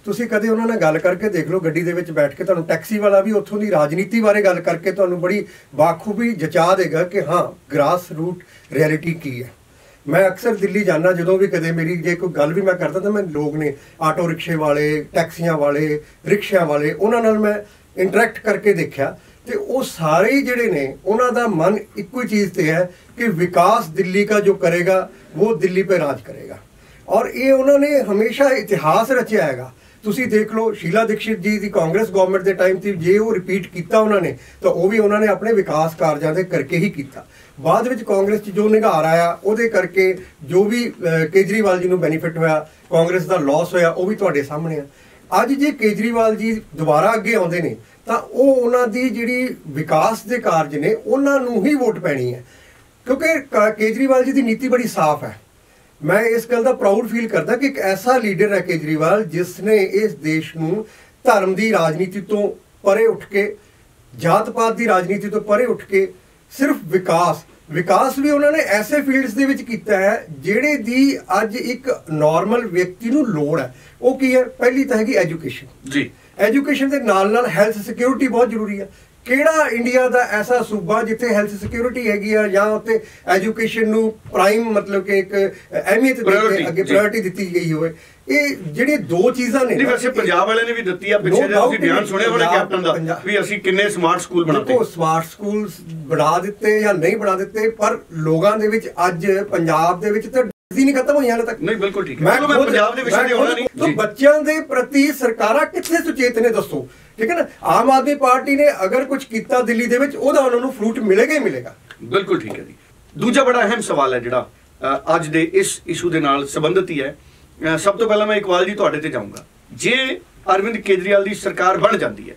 ਤੁਸੀਂ ਕਦੇ ਉਹਨਾਂ ਨਾਲ ਗੱਲ ਕਰਕੇ ਦੇਖ ਲਓ, ਗੱਡੀ ਦੇ ਵਿੱਚ ਬੈਠ ਕੇ ਤੁਹਾਨੂੰ ਟੈਕਸੀ ਵਾਲਾ ਵੀ ਉੱਥੋਂ ਦੀ ਰਾਜਨੀਤੀ ਬਾਰੇ ਗੱਲ ਕਰਕੇ ਤੁਹਾਨੂੰ ਬੜੀ ਬਾਖੂਬੀ ਜਚਾ ਦੇਗਾ ਕਿ ਹਾਂ ਗ੍ਰਾਸ ਰੂਟ ਰਿਐਲਿਟੀ ਕੀ ਹੈ। ਮੈਂ ਅਕਸਰ ਦਿੱਲੀ ਜਾਂਦਾ, ਜਦੋਂ ਵੀ ਕਦੇ ਮੇਰੀ ਜੇ ਕੋਈ ਗੱਲ ਵੀ ਮੈਂ ਕਰਦਾ ਤਾਂ ਮੈਂ ਲੋਕ ਨੇ ਆਟੋ ਰਿਕਸ਼ੇ ਵਾਲੇ, ਟੈਕਸੀਆਂ ਵਾਲੇ, ਰਿਕਸ਼ਿਆਂ ਵਾਲੇ, ਉਹਨਾਂ ਨਾਲ ਮੈਂ ਇੰਟਰੈਕਟ ਕਰਕੇ ਦੇਖਿਆ ਤੇ ਉਹ ਸਾਰੇ ਹੀ ਜਿਹੜੇ ਨੇ ਉਹਨਾਂ ਦਾ ਮਨ ਇੱਕੋ ਹੀ ਚੀਜ਼ ਤੇ ਹੈ ਕਿ ਵਿਕਾਸ ਦਿੱਲੀ का जो करेगा वो दिल्ली पे राज करेगा। और ये उन्होंने हमेशा इतिहास रचिया हैगा। ਤੁਸੀਂ ਦੇਖ ਲਓ ਸ਼ੀਲਾ ਦੀਕਸ਼ਿਤ ਜੀ ਦੀ ਕਾਂਗਰਸ ਗਵਰਨਮੈਂਟ ਦੇ ਟਾਈਮ ਤੇ ਜੇ ਉਹ ਰਿਪੀਟ ਕੀਤਾ ਉਹਨਾਂ ਨੇ ਤਾਂ ਉਹ ਵੀ ਉਹਨਾਂ ਨੇ ਆਪਣੇ ਵਿਕਾਸ ਕਾਰਜਾਂ ਦੇ ਕਰਕੇ ਹੀ ਕੀਤਾ। ਬਾਅਦ ਵਿੱਚ ਕਾਂਗਰਸ 'ਚ ਜੋ ਨਿਘਾਰ ਆਇਆ ਉਹਦੇ ਕਰਕੇ ਜੋ ਵੀ ਕੇਜਰੀਵਾਲ ਜੀ ਨੂੰ ਬੈਨੀਫਿਟ ਹੋਇਆ, ਕਾਂਗਰਸ ਦਾ ਲਾਸ ਹੋਇਆ, ਉਹ ਵੀ ਤੁਹਾਡੇ ਸਾਹਮਣੇ ਆ। ਅੱਜ ਜੇ ਕੇਜਰੀਵਾਲ ਜੀ ਦੁਬਾਰਾ ਅੱਗੇ ਆਉਂਦੇ ਨੇ ਤਾਂ ਉਹ ਉਹਨਾਂ ਦੀ ਜਿਹੜੀ ਵਿਕਾਸ ਦੇ ਕਾਰਜ ਨੇ ਉਹਨਾਂ ਨੂੰ ਹੀ ਵੋਟ ਪੈਣੀ ਹੈ, ਕਿਉਂਕਿ ਕੇਜਰੀਵਾਲ ਜੀ ਦੀ ਨੀਤੀ ਬੜੀ ਸਾਫ਼ ਹੈ। मैं इस गल का प्राउड फील करता कि एक ऐसा लीडर है केजरीवाल जिसने इस देश ਨੂੰ ਧਰਮ ਦੀ ਰਾਜਨੀਤੀ ਤੋਂ ਪਰੇ ਉੱਠ ਕੇ, ਜਾਤ ਪਾਤ ਦੀ ਰਾਜਨੀਤੀ ਤੋਂ ਪਰੇ ਉੱਠ ਕੇ ਸਿਰਫ ਵਿਕਾਸ ਵਿਕਾਸ ਵੀ ਉਹਨਾਂ ਨੇ ਐਸੇ ਫੀਲਡਸ ਦੇ ਵਿੱਚ ਕੀਤਾ ਹੈ ਜਿਹੜੇ ਦੀ ਅੱਜ ਇੱਕ ਨਾਰਮਲ ਵਿਅਕਤੀ ਨੂੰ ਲੋੜ ਹੈ। ਉਹ ਕੀ ਹੈ? ਪਹਿਲੀ ਤਾਂ ਹੈਗੀ ਐਜੂਕੇਸ਼ਨ। ਜੀ, ਐਜੂਕੇਸ਼ਨ ਦੇ ਨਾਲ ਨਾਲ ਹੈਲਥ ਸਿਕਿਉਰਿਟੀ ਬਹੁਤ ਜ਼ਰੂਰੀ ਹੈ। ਕਿਹੜਾ ਇੰਡੀਆ ਦਾ ਐਸਾ ਸੂਬਾ ਜਿੱਥੇ ਹੈਲਥ ਸਿਕਿਉਰਿਟੀ ਹੈਗੀ ਆ ਜਾਂ ਉੱਥੇ ਐਜੂਕੇਸ਼ਨ ਨੂੰ ਪ੍ਰਾਈਮ ਮਤਲਬ ਕਿ ਇੱਕ ਅਹਿਮੀਅਤ ਦੇ ਕੇ ਅੱਗੇ ਪ੍ਰਾਇੋਰਟੀ ਦਿੱਤੀ ਗਈ ਹੋਵੇ? ਇਹ ਜਿਹੜੀਆਂ ਦੋ ਚੀਜ਼ਾਂ ਨੇ, ਨਹੀਂ ਵੈਸੇ ਪੰਜਾਬ ਵਾਲਿਆਂ ਨੇ ਵੀ ਦਿੱਤੀ ਆ। ਪਿੱਛੇ ਜੇ ਤੁਸੀਂ ਬਿਆਨ ਸੁਣਿਆ ਹੋਣਾ ਕੈਪਟਨ ਦਾ ਵੀ ਅਸੀਂ ਕਿੰਨੇ ਸਮਾਰਟ ਸਕੂਲ ਬਣਾਤੇ। ਦੇਖੋ ਸਮਾਰਟ ਸਕੂਲ ਬਣਾ ਦਿੱਤੇ ਜਾਂ ਨਹੀਂ ਬਣਾ ਦਿੱਤੇ, ਪਰ ਲੋਕਾਂ ਦੇ ਵਿੱਚ ਅੱਜ ਪੰਜਾਬ ਦੇ ਵਿੱਚ ਤਾਂ ਨਹੀਂ ਖਤਮ ਹੋਈਆਂ ਹਾਲੇ ਤੱਕ। ਨਹੀਂ ਬਿਲਕੁਲ ਠੀਕ ਹੈ। ਮੈਂ ਪੰਜਾਬ ਦੇ ਵਿਸ਼ੇ ਤੇ ਹੋਣਾ ਨਹੀਂ। ਤਾਂ ਬੱਚਿਆਂ ਦੇ ਪ੍ਰਤੀ ਸਰਕਾਰਾਂ ਕਿੱਥੇ ਸੁਚੇਤ ਨੇ ਦੱਸੋ, ਠੀਕ ਹੈ ਨਾ? ਆਮ ਆਦਮੀ ਪਾਰਟੀ ਨੇ ਅਗਰ ਕੁਝ ਕੀਤਾ ਦਿੱਲੀ ਦੇ ਵਿੱਚ ਉਹਦਾ ਉਹਨਾਂ ਨੂੰ ਫਰੂਟ ਮਿਲੇਗਾ ਹੀ ਮਿਲੇਗਾ। ਬਿਲਕੁਲ ਠੀਕ ਹੈ ਜੀ। ਦੂਜਾ ਬੜਾ ਅਹਿਮ ਸਵਾਲ ਹੈ ਜਿਹੜਾ ਅੱਜ ਦੇ ਇਸ ਇਸ਼ੂ ਦੇ ਨਾਲ ਸੰਬੰਧਿਤ ਹੀ ਹੈ। ਸਭ ਤੋਂ ਪਹਿਲਾਂ ਮੈਂ ਇਕਬਾਲ ਜੀ ਤੁਹਾਡੇ ਤੇ ਜਾਊਂਗਾ। ਜੇ ਅਰਵਿੰਦ ਕੇਜਰੀਵਾਲ ਦੀ ਸਰਕਾਰ ਬਣ ਜਾਂਦੀ ਹੈ,